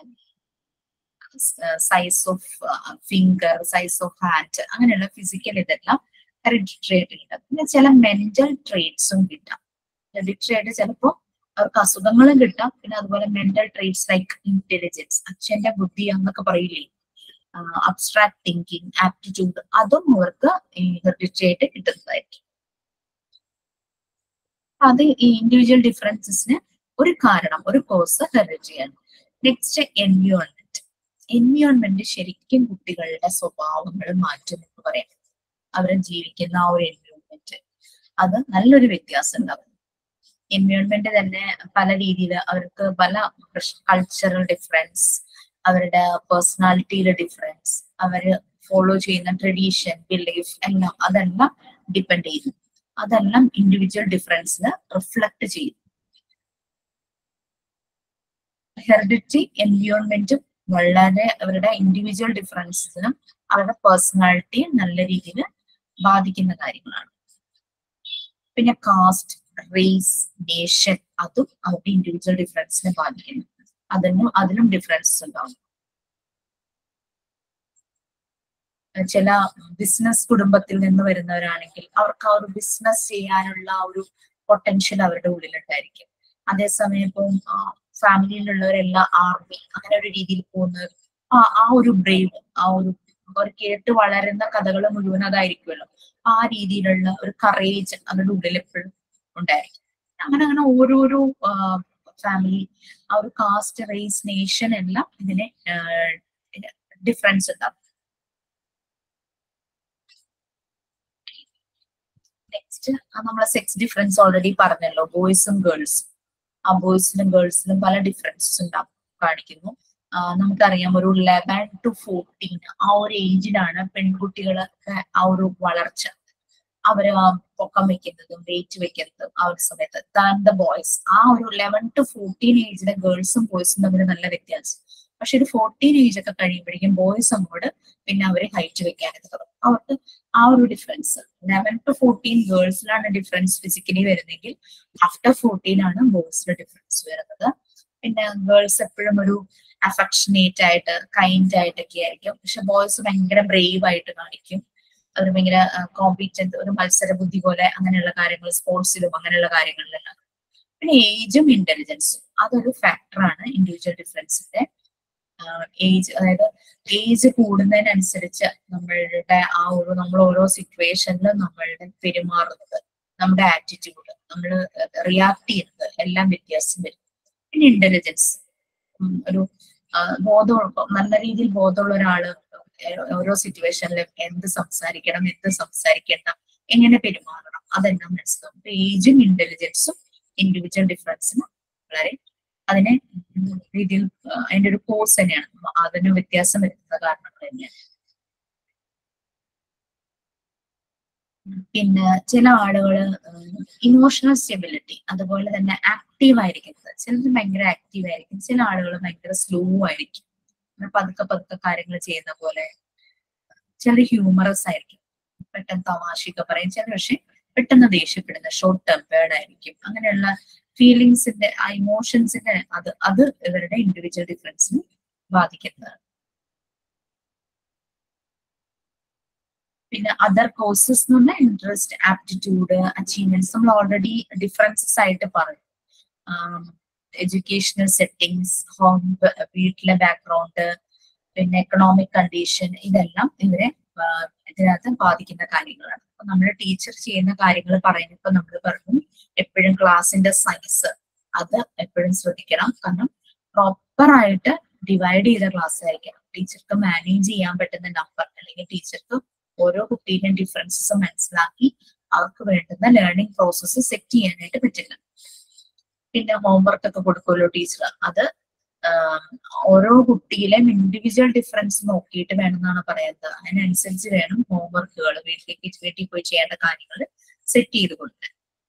size of finger, size of hand, അങ്ങനെയുള്ള ഫിസിക്കൽ ഇതെല്ലാം ഹെറിഡിറ്ററി ആയിട്ട് കിട്ടാം. പിന്നെ ചില മെന്റൽ ട്രെയ്റ്റ്സും കിട്ടാം. ഹെറിഡിറ്ററി ആയിട്ട് ചിലപ്പോൾ അവർക്ക് അസുഖങ്ങളും കിട്ടാം. പിന്നെ അതുപോലെ മെന്റൽ ട്രെയ്റ്റ്സ് ലൈക്ക് ഇന്റലിജൻസ്, അച്ഛന്റെ ബുദ്ധി എന്നൊക്കെ പറയില്ലേ, അബ്സ്ട്രാക്ട് തിങ്കിങ്, ആപ്റ്റിറ്റ്യൂഡ്, അതും അവർക്ക് ഹെറിഡിറ്ററി ആയിട്ട് കിട്ടുന്നതായിരിക്കും. അത് ഈ ഇൻഡിവിജ്വൽ ഡിഫറൻസസിന് ഒരു കാരണം, ഒരു കോസ് ഹെറിഡിറ്ററി ആണ്. Next, environment. എൻവിയോൺമെന്റ് ശരിക്കും കുട്ടികളുടെ സ്വഭാവങ്ങൾ മാറ്റും എന്ന് പറയാം. അവർ ജീവിക്കുന്ന ആ ഒരു എൻവിയോൺമെന്റ്, അത് നല്ലൊരു വ്യത്യാസം ഉണ്ടാവും. എൻവിയോൺമെന്റ് തന്നെ പല രീതിയിൽ അവർക്ക് പല കൾച്ചറൽ ഡിഫറൻസ്, അവരുടെ പേഴ്സണാലിറ്റിയിലെ ഡിഫറൻസ്, അവര് ഫോളോ ചെയ്യുന്ന ട്രഡീഷൻ, ബിലീഫ് എല്ലാം, അതെല്ലാം ഡിപ്പെൻഡ് ചെയ്യുന്നു. അതെല്ലാം ഇൻഡിവിജ്വൽ ഡിഫറൻസിന് റിഫ്ലക്ട് ചെയ്യും. ഹെറിഡിറ്ററി, എൻവിയോൺമെന്റും വളരെ അവരുടെ ഇൻഡിവിജ്വൽ ഡിഫറൻസിനും അവരുടെ പേഴ്സണാലിറ്റിയെ നല്ല രീതിയിൽ ബാധിക്കുന്ന കാര്യങ്ങളാണ്. പിന്നെ കാസ്റ്റ്, റേസ്, നേഷൻ, അതും അവരുടെ ഇൻഡിവിജ്വൽ ഡിഫറൻസിനെ ബാധിക്കുന്നു. അതിനും അതിലും ഡിഫറൻസ് ഉണ്ടാവും. ചില ബിസിനസ് കുടുംബത്തിൽ നിന്ന് വരുന്നവരാണെങ്കിൽ അവർക്ക് ആ ഒരു ബിസിനസ് ചെയ്യാനുള്ള ഒരു പൊട്ടൻഷ്യൽ അവരുടെ ഉള്ളിലുണ്ടായിരിക്കും. അതേസമയം ഇപ്പം ഫാമിലിയിലുള്ളവരെല്ലാം ആർമി അങ്ങനെ ഒരു രീതിയിൽ പോകുന്നത്, ആ ആ ഒരു ബ്രേവ്, ആ ഒരു അവർ കേട്ട് വളരുന്ന കഥകൾ മുഴുവൻ അതായിരിക്കുമല്ലോ. ആ രീതിയിലുള്ള ഒരു കറേജ് അവരുടെ ഉള്ളിൽ എപ്പോഴും ഉണ്ടായിരിക്കും. അങ്ങനെ അങ്ങനെ ഓരോരോ ഫാമിലി, ആ ഒരു കാസ്റ്റ്, റേസ്, നേഷൻ എല്ലാം ഇതിനെ ഡിഫറൻസ് ഉണ്ടാവും. നെക്സ്റ്റ്, നമ്മളെ സെക്സ് ഡിഫറൻസ് ഓൾറെഡി പറഞ്ഞല്ലോ, ബോയ്സും ഗേൾസും. ആ ബോയ്സിലും ഗേൾസിലും പല ഡിഫറൻസസ് ഉണ്ടാവും കാണിക്കുന്നു. നമുക്കറിയാം ഒരു ലെവൻ ടു ഫോർട്ടീൻ ആ ഒരു ഏജിലാണ് പെൺകുട്ടികളൊക്കെ ആ ഒരു വളർച്ച, അവര് പൊക്കം വെക്കുന്നതും വെയിറ്റ് വെക്കുന്നതും ആ ഒരു സമയത്ത് ദാൻ ദ ബോയ്സ്. ആ ഒരു ലെവൻ ടു ഫോർട്ടീൻ ഏജിലെ ഗേൾസും ബോയ്സും തമ്മിൽ നല്ല വ്യത്യാസം. പക്ഷെ ഒരു ഫോർട്ടീൻ ഏജ് ഒക്കെ കഴിയുമ്പോഴേക്കും ബോയ്സ് അങ്ങോട്ട് പിന്നെ അവര് ഹൈറ്റ് വെക്കാനൊക്കെ തുടങ്ങും. അവർക്ക് ആ ഒരു ഡിഫറൻസ് ലെവൻ ടു ഫോർട്ടീൻ ഗേൾസിലാണ് ഡിഫറൻസ് ഫിസിക്കലി വരുന്നെങ്കിൽ ആഫ്റ്റർ ഫോർട്ടീൻ ആണ് ബോയ്സിന്റെ ഡിഫറൻസ് വരുന്നത്. പിന്നെ ഗേൾസ് എപ്പോഴും ഒരു അഫക്ഷനേറ്റ് ആയിട്ട് കൈൻഡ് ആയിട്ടൊക്കെ ആയിരിക്കും, പക്ഷെ ബോയ്സ് ഭയങ്കര ബ്രേവ് ആയിട്ട് കാണിക്കും. അവർ ഭയങ്കര കോമ്പീറ്റന്റ്, ഒരു മത്സര ബുദ്ധി പോലെ അങ്ങനെയുള്ള കാര്യങ്ങൾ സ്പോർട്സിലും അങ്ങനെയുള്ള കാര്യങ്ങളിലെല്ലാം. പിന്നെ ഏജും ഇന്റലിജൻസും അതൊരു ഫാക്ടറാണ് ഇൻഡിവിജ്വൽ ഡിഫറൻസിന്റെ. ഏജ്, അതായത് ഏജ് കൂടുന്നതിനനുസരിച്ച് നമ്മളുടെ ആ ഒരു നമ്മൾ ഓരോ സിറ്റുവേഷനിലും നമ്മളുടെ പെരുമാറുന്നത്, നമ്മുടെ ആറ്റിറ്റ്യൂഡ്, നമ്മൾ റിയാക്ട് ചെയ്യുന്നത് എല്ലാം വ്യത്യാസം വരും. പിന്നെ ഇന്റലിജൻസ്, ഒരു ബോധം, നല്ല രീതിയിൽ ബോധമുള്ള ഒരാള് ഓരോ സിറ്റുവേഷനിലും എന്ത് സംസാരിക്കണം, എന്ത് സംസാരിക്കേണ്ട, എങ്ങനെ പെരുമാറണം, അതെല്ലാം മനസ്സിലാവും. ഏജും ഇന്റലിജൻസും ഇൻഡിവിജ്വൽ ഡിഫറൻസിന് വളരെ അതിനെ രീതിയിൽ അതിന്റെ ഒരു കോഴ്സ് തന്നെയാണ്, അതിന് വ്യത്യാസം വരുന്ന കാരണങ്ങൾ തന്നെയാണ്. പിന്നെ ചില ആളുകൾ ഇമോഷണൽ സ്റ്റെബിലിറ്റി, അതുപോലെ തന്നെ ആക്റ്റീവ് ആയിരിക്കുന്നത്, ചിലർ ഭയങ്കര ആക്റ്റീവ് ആയിരിക്കും, ചില ആളുകൾ ഭയങ്കര സ്ലോ ആയിരിക്കും, പതുക്കെ പതുക്കെ കാര്യങ്ങൾ ചെയ്യുന്ന പോലെ. ചിലർ ഹ്യൂമറസ് ആയിരിക്കും, പെട്ടെന്ന് തമാശയൊക്കെ പറയും, ചില പക്ഷെ പെട്ടെന്ന് ദേഷ്യപ്പെടുന്ന ഷോർട്ട് ടെമ്പേർഡ് ആയിരിക്കും. അങ്ങനെയുള്ള ഫീലിങ്സിന്റെ ആ ഇമോഷൻസിന്റെ അത് അത് ഇവരുടെ ഇൻഡിവിജ്വൽ ഡിഫറൻസിനെ ബാധിക്കുന്നതാണ്. പിന്നെ അതർ കോഴ്സസ് എന്ന് പറഞ്ഞാൽ ഇൻട്രസ്റ്റ്, ആപ്റ്റിറ്റ്യൂഡ്, അച്ചീവ്മെന്റ്സ് നമ്മൾ ഓൾറെഡി ഡിഫറൻസസ് ആയിട്ട് പറയും. എഡ്യൂക്കേഷണൽ സെറ്റിങ്സ്, ഹോം, വീട്ടിലെ ബാക്ക്ഗ്രൗണ്ട്, പിന്നെ എക്കണോമിക് കണ്ടീഷൻ, ഇതെല്ലാം ഇവരെ ഇതിനകത്ത് ബാധിക്കുന്ന കാര്യങ്ങളാണ്. അപ്പൊ നമ്മൾ ടീച്ചർ ചെയ്യുന്ന കാര്യങ്ങൾ പറയുന്നപ്പോ നമ്മൾ പറഞ്ഞു എപ്പോഴും ക്ലാസിന്റെ സൈസ് അത് എപ്പോഴും ശ്രദ്ധിക്കണം. കാരണം പ്രോപ്പർ ആയിട്ട് ഡിവൈഡ് ചെയ്ത ക്ലാസ് ആയിരിക്കണം. ടീച്ചർക്ക് മാനേജ് ചെയ്യാൻ പറ്റുന്ന നമ്പർ, അല്ലെങ്കിൽ ടീച്ചർക്ക് ഓരോ കുട്ടിയുടെയും ഡിഫറൻസസ് മനസ്സിലാക്കി അവർക്ക് വേണ്ടുന്ന ലേണിംഗ് പ്രോസസ്സ് സെറ്റ് ചെയ്യാനായിട്ട് പറ്റില്ല. പിന്നെ ഹോംവർക്ക് ഒക്കെ കൊടുക്കുമല്ലോ ടീച്ചർ, അത് ഓരോ കുട്ടിയിലെയും ഇൻഡിവിജ്വൽ ഡിഫറൻസ് നോക്കിയിട്ട് വേണമെന്നാണ് പറയുന്നത്. അതിനനുസരിച്ച് വേണം ഹോംവർക്കുകൾ വീട്ടിലേക്ക് വീട്ടിൽ പോയി ചെയ്യേണ്ട കാര്യങ്ങൾ സെറ്റ് ചെയ്ത് കൊടുക്കാൻ.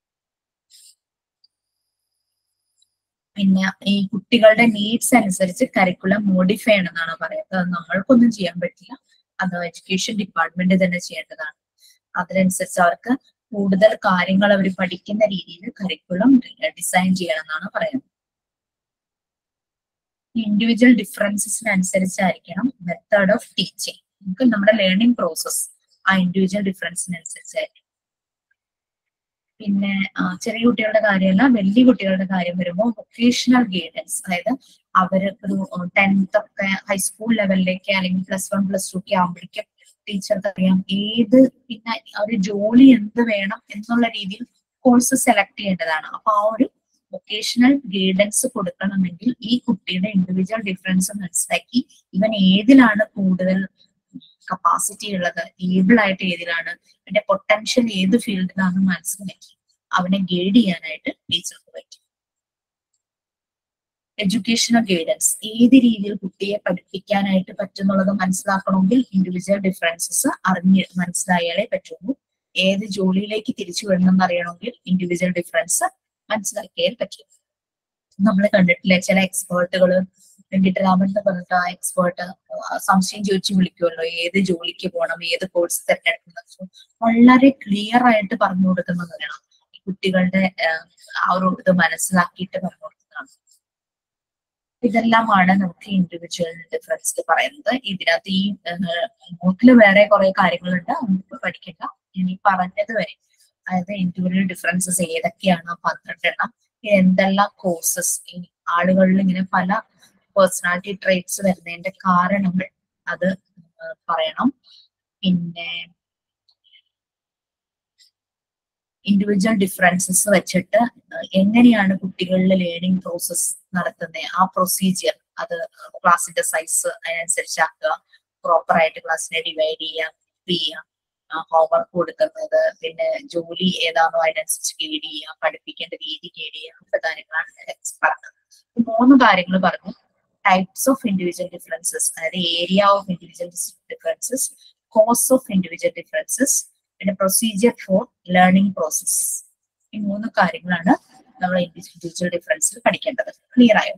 പിന്നെ ഈ കുട്ടികളുടെ നീഡ്സ് അനുസരിച്ച് കരിക്കുലം മോഡിഫൈ ചെയ്യണമെന്നാണ് പറയുന്നത്. അത് നമ്മൾക്കൊന്നും ചെയ്യാൻ പറ്റില്ല, അത് എഡ്യൂക്കേഷൻ ഡിപ്പാർട്ട്മെന്റ് തന്നെ ചെയ്യേണ്ടതാണ്. അതിനനുസരിച്ച് അവർക്ക് കൂടുതൽ കാര്യങ്ങൾ അവർ പഠിക്കുന്ന രീതിയിൽ കരിക്കുലം ഡിസൈൻ ചെയ്യണമെന്നാണ് പറയുന്നത്. ഇൻഡിവിജ്വൽ ഡിഫറൻസിനനുസരിച്ചായിരിക്കണം മെത്തേഡ് ഓഫ് ടീച്ചിങ്. നമുക്ക് നമ്മുടെ ലേണിംഗ് പ്രോസസ് ആ ഇൻഡിവിജ്വൽ ഡിഫറൻസിനനുസരിച്ചായിരിക്കും. പിന്നെ ചെറിയ കുട്ടികളുടെ കാര്യമല്ല, വലിയ കുട്ടികളുടെ കാര്യം വരുമ്പോൾ വൊക്കേഷണൽ ഗൈഡൻസ്, അതായത് അവര് ഒരു ടെൻത്ത് ഒക്കെ ഹൈസ്കൂൾ ലെവലിലേക്ക് അല്ലെങ്കിൽ പ്ലസ് വൺ പ്ലസ് ടു ഒക്കെ ആകുമ്പോഴേക്കും ടീച്ചർക്ക് അറിയാം ഏത് പിന്നെ ഒരു ജോലി എന്ത് വേണം എന്നുള്ള രീതിയിൽ കോഴ്സ് സെലക്ട് ചെയ്യേണ്ടതാണ്. അപ്പൊ ആ ഒരു വൊക്കേഷണൽ ഗൈഡൻസ് കൊടുക്കണമെങ്കിൽ ഈ കുട്ടിയുടെ ഇൻഡിവിജ്വൽ ഡിഫറൻസ് മനസ്സിലാക്കി ഇവൻ ഏതിലാണ് കൂടുതൽ കപ്പാസിറ്റി ഉള്ളത്, ഏബിൾ ആയിട്ട് ഏതിലാണ്, പിന്നെ പൊട്ടൻഷ്യൽ ഏത് ഫീൽഡിലാണെന്ന് മനസ്സിലാക്കി അവനെ ഗൈഡ് ചെയ്യാനായിട്ട് ടീച്ചർക്ക് പറ്റും. എഡ്യൂക്കേഷണൽ ഗൈഡൻസ്, ഏത് രീതിയിൽ കുട്ടിയെ പഠിപ്പിക്കാനായിട്ട് പറ്റുന്നുള്ളത് മനസ്സിലാക്കണമെങ്കിൽ ഇൻഡിവിജ്വൽ ഡിഫറൻസസ് അറിഞ്ഞ് മനസ്സിലായാലേ പറ്റുള്ളൂ. ഏത് ജോലിയിലേക്ക് തിരിച്ചു വിടണം എന്ന് അറിയണമെങ്കിൽ ഇൻഡിവിജ്വൽ ഡിഫറൻസ് മനസ്സിലാക്കിയാൽ പറ്റും. നമ്മൾ കണ്ടിട്ടില്ലേ ചില എക്സ്പേർട്ടുകൾ, വെങ്കിട്ടരാമൻ എന്ന് പറഞ്ഞിട്ട് ആ എക്സ്പേർട്ട് സംശയം ചോദിച്ചു വിളിക്കുമല്ലോ, ഏത് ജോലിക്ക് പോകണം, ഏത് കോഴ്സ് തിരഞ്ഞെടുക്കുന്നത്, വളരെ ക്ലിയർ ആയിട്ട് പറഞ്ഞു കൊടുക്കുന്നതാണ്. കുട്ടികളുടെ ആ ഒരു ഇത് മനസ്സിലാക്കിയിട്ട് പറഞ്ഞു കൊടുക്കുന്നതാണ്. ഇതെല്ലാമാണ് നമുക്ക് ഇൻഡിവിജ്വൽ ഡിഫറൻസ് പറയുന്നത്. ഇതിനകത്ത് ഈ നോട്ടില് വേറെ കുറെ കാര്യങ്ങളുണ്ട്, നമുക്ക് പഠിക്കണ്ട. ഇനി പറഞ്ഞത് വരെ, അതായത് ഇൻഡിവിജ്വൽ ഡിഫറൻസസ് ഏതൊക്കെയാണ്, പന്ത്രണ്ട് എണ്ണം, എന്തെല്ലാം കോഴ്സസ്, ഈ ആളുകളിൽ ഇങ്ങനെ പല പേഴ്സണാലിറ്റി ട്രേറ്റ്സ് വരുന്നതിന്റെ കാരണങ്ങൾ അത് പറയണം. പിന്നെ ഇൻഡിവിജ്വൽ ഡിഫറൻസസ് വെച്ചിട്ട് എങ്ങനെയാണ് കുട്ടികളിൽ ലേണിംഗ് പ്രോസസ് നടത്തുന്നത്, ആ പ്രൊസീജിയർ അത് ക്ലാസിന്റെ സൈസ് അതിനനുസരിച്ചാക്കുക, പ്രോപ്പർ ആയിട്ട് ക്ലാസ്സിനെ ഡിവൈഡ് ചെയ്യുക, ചെയ്യുക, ഹോംവർക്ക് കൊടുക്കുന്നത്, പിന്നെ ജോലി ഏതാണോ അതിനനുസരിച്ച് ഗൈഡ് ചെയ്യുക, പഠിപ്പിക്കേണ്ട രീതി ഗൈഡ് ചെയ്യുക, അങ്ങനത്തെ കാര്യങ്ങളാണ് പറഞ്ഞത്. മൂന്ന് കാര്യങ്ങൾ പറഞ്ഞു. ടൈപ്സ് ഓഫ് ഇൻഡിവിജ്വൽ ഡിഫറൻസസ്, അതായത് area of individual differences, cause of individual differences, പിന്നെ പ്രൊസീജിയർ ഫോർ ലേണിംഗ് പ്രോസസ്. ഈ മൂന്ന് കാര്യങ്ങളാണ് നമ്മൾ ഇൻഡിവിജ്വൽ ഡിഫറൻസിൽ പഠിക്കേണ്ടത്. ക്ലിയർ ആയോ?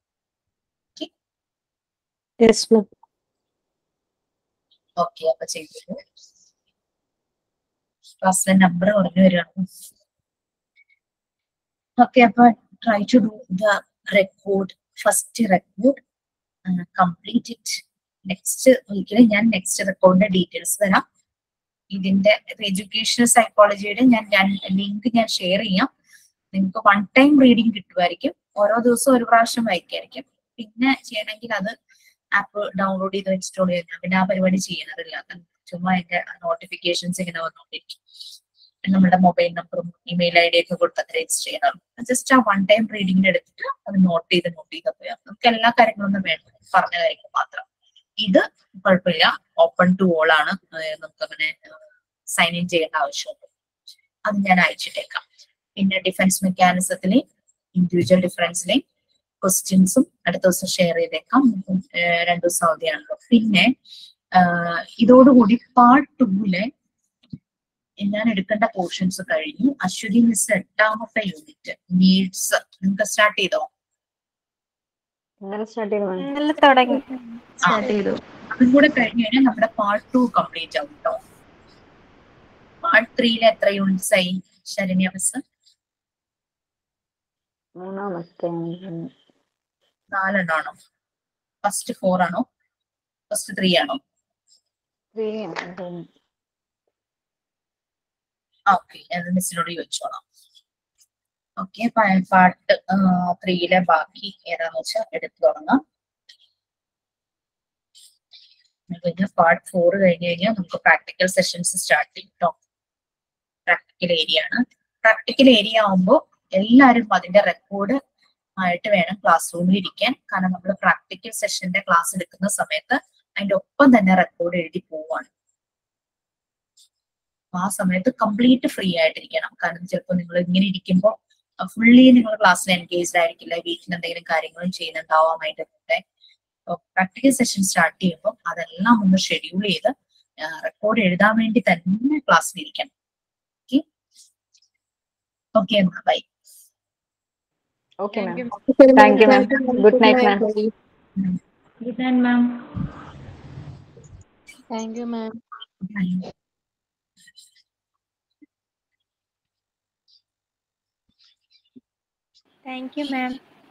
ഓക്കെ, അപ്പൊ ചെയ്തു. ക്ലാസ്സിലെ നമ്പർ കുറഞ്ഞു വരികയാണ്. ഓക്കെ, അപ്പൊ try to do the record, first record, complete it. Next വീക്കിൽ ഞാൻ നെക്സ്റ്റ് റെക്കോർഡിന്റെ ഡീറ്റെയിൽസ് തരാം. ഇതിന്റെ എഡ്യൂക്കേഷണൽ സൈക്കോളജിയുടെ ഞാൻ ലിങ്ക് ഞാൻ ഷെയർ ചെയ്യാം. നിങ്ങൾക്ക് വൺ ടൈം റീഡിങ് കിട്ടുമായിരിക്കും. ഓരോ ദിവസവും ഒരു പ്രാവശ്യം വായിക്കായിരിക്കും. പിന്നെ ചെയ്യണമെങ്കിൽ അത് ആപ്പ് ഡൗൺലോഡ് ചെയ്ത് ഇൻസ്റ്റാൾ ചെയ്യുക. പിന്നെ ആ പരിപാടി ചെയ്യുന്നതില്ല, ചുമ്മാ അതിന്റെ നോട്ടിഫിക്കേഷൻസ് ഇങ്ങനെ വന്നുകൊണ്ടിരിക്കും. നമ്മുടെ മൊബൈൽ നമ്പറും ഇമെയിൽ ഐ ഡി ഒക്കെ കൊടുത്ത് രജിസ്റ്റർ ചെയ്യണം. ജസ്റ്റ് ആ വൺ ടൈം റീഡിങ്ങിന്റെ എടുത്തിട്ട് അത് നോട്ട് ചെയ്ത് നോട്ട് ചെയ്ത് പോയാൽ നമുക്ക് എല്ലാ കാര്യങ്ങളൊന്നും വേണ്ട, പറഞ്ഞ കാര്യങ്ങൾ മാത്രം. ഇത് കുഴപ്പമില്ല, ഓപ്പൺ ടു ഓൾ ആണ്. നമുക്ക് അങ്ങനെ സൈൻ ഇൻ ചെയ്യേണ്ട ആവശ്യമുണ്ട്. അത് ഞാൻ അയച്ചിട്ടേക്കാം. പിന്നെ ഡിഫൻസ് മെക്കാനിസത്തിലെ ഇൻഡിവിജ്വൽ ഡിഫറൻസിലെ ക്വസ്റ്റ്യൻസും അടുത്ത ദിവസം ഷെയർ ചെയ്തേക്കാം. രണ്ടു ദിവസം അവധിയാണല്ലോ. പിന്നെ ഇതോടുകൂടി പാർട്ട് ടൂവിലെ ഞാൻ എടുക്കേണ്ട പോർഷൻസ് കഴിഞ്ഞു. അശ്വതി മിസ് എട്ടാമത്തെ യൂണിറ്റ് നീഡ്സ് നിങ്ങൾക്ക് സ്റ്റാർട്ട് ചെയ്തോ? അതും കൂടെ കഴിഞ്ഞു കഴിഞ്ഞാൽ നമ്മുടെ പാർട്ട് ടു കംപ്ലീറ്റ് ആവും കേട്ടോ. പാർട്ട് ത്രീയിലെ എത്ര യൂണിറ്റ്സ് ആയി ശരണ്യ മിസ്? നാലെണ്ണാണോ? ഫസ്റ്റ് ഫോർ ആണോ? ഫസ്റ്റ് ത്രീ ആണോ? ഓക്കെ, അത് മിസ്സിനോട് ചോദിച്ചോളാം. ഓക്കെ, പാർട്ട് ത്രീയിലെ ബാക്കി ഏതാന്ന് വെച്ചാൽ എടുത്തു തുടങ്ങാം. പിന്നെ പാർട്ട് ഫോർ കഴിഞ്ഞ് കഴിഞ്ഞാൽ നമുക്ക് പ്രാക്ടിക്കൽ സെഷൻസ് സ്റ്റാർട്ട് ചെയ്യും കേട്ടോ. പ്രാക്ടിക്കൽ ഏരിയ ആണ്. പ്രാക്ടിക്കൽ ഏരിയ ആവുമ്പോൾ എല്ലാവരും അതിന്റെ റെക്കോർഡ് ആയിട്ട് വേണം ക്ലാസ് റൂമിൽ ഇരിക്കാൻ. കാരണം നമ്മൾ പ്രാക്ടിക്കൽ സെഷന്റെ ക്ലാസ് എടുക്കുന്ന സമയത്ത് അതിന്റെ ഒപ്പം തന്നെ റെക്കോർഡ് എഴുതി പോവാണ്. ആ സമയത്ത് കംപ്ലീറ്റ് ഫ്രീ ആയിട്ടിരിക്കണം. കാരണം ചിലപ്പോൾ നിങ്ങൾ ഇങ്ങനെ ഇരിക്കുമ്പോൾ ഫുള്ളി നിങ്ങൾ ക്ലാസ്സിൽ എൻഗേജ്ഡ് ആയിരിക്കില്ല, വീട്ടിൽ എന്തെങ്കിലും കാര്യങ്ങളും ചെയ്യുന്നുണ്ടാവാം. അതിന്റെ കൂടെ പ്രാക്ടിക്കൽ സെഷൻ സ്റ്റാർട്ട് ചെയ്യുമ്പോൾ അതെല്ലാം ഒന്ന് ഷെഡ്യൂൾ ചെയ്ത് റെക്കോർഡ് എഴുതാൻ വേണ്ടി തന്നെ ക്ലാസ്സിൽ ഇരിക്കണം. Okay okay bye. Okay, ma'am. Thank you, ma'am. Good night, ma'am. Good night, ma'am. Thank you, ma'am. Thank you, ma'am.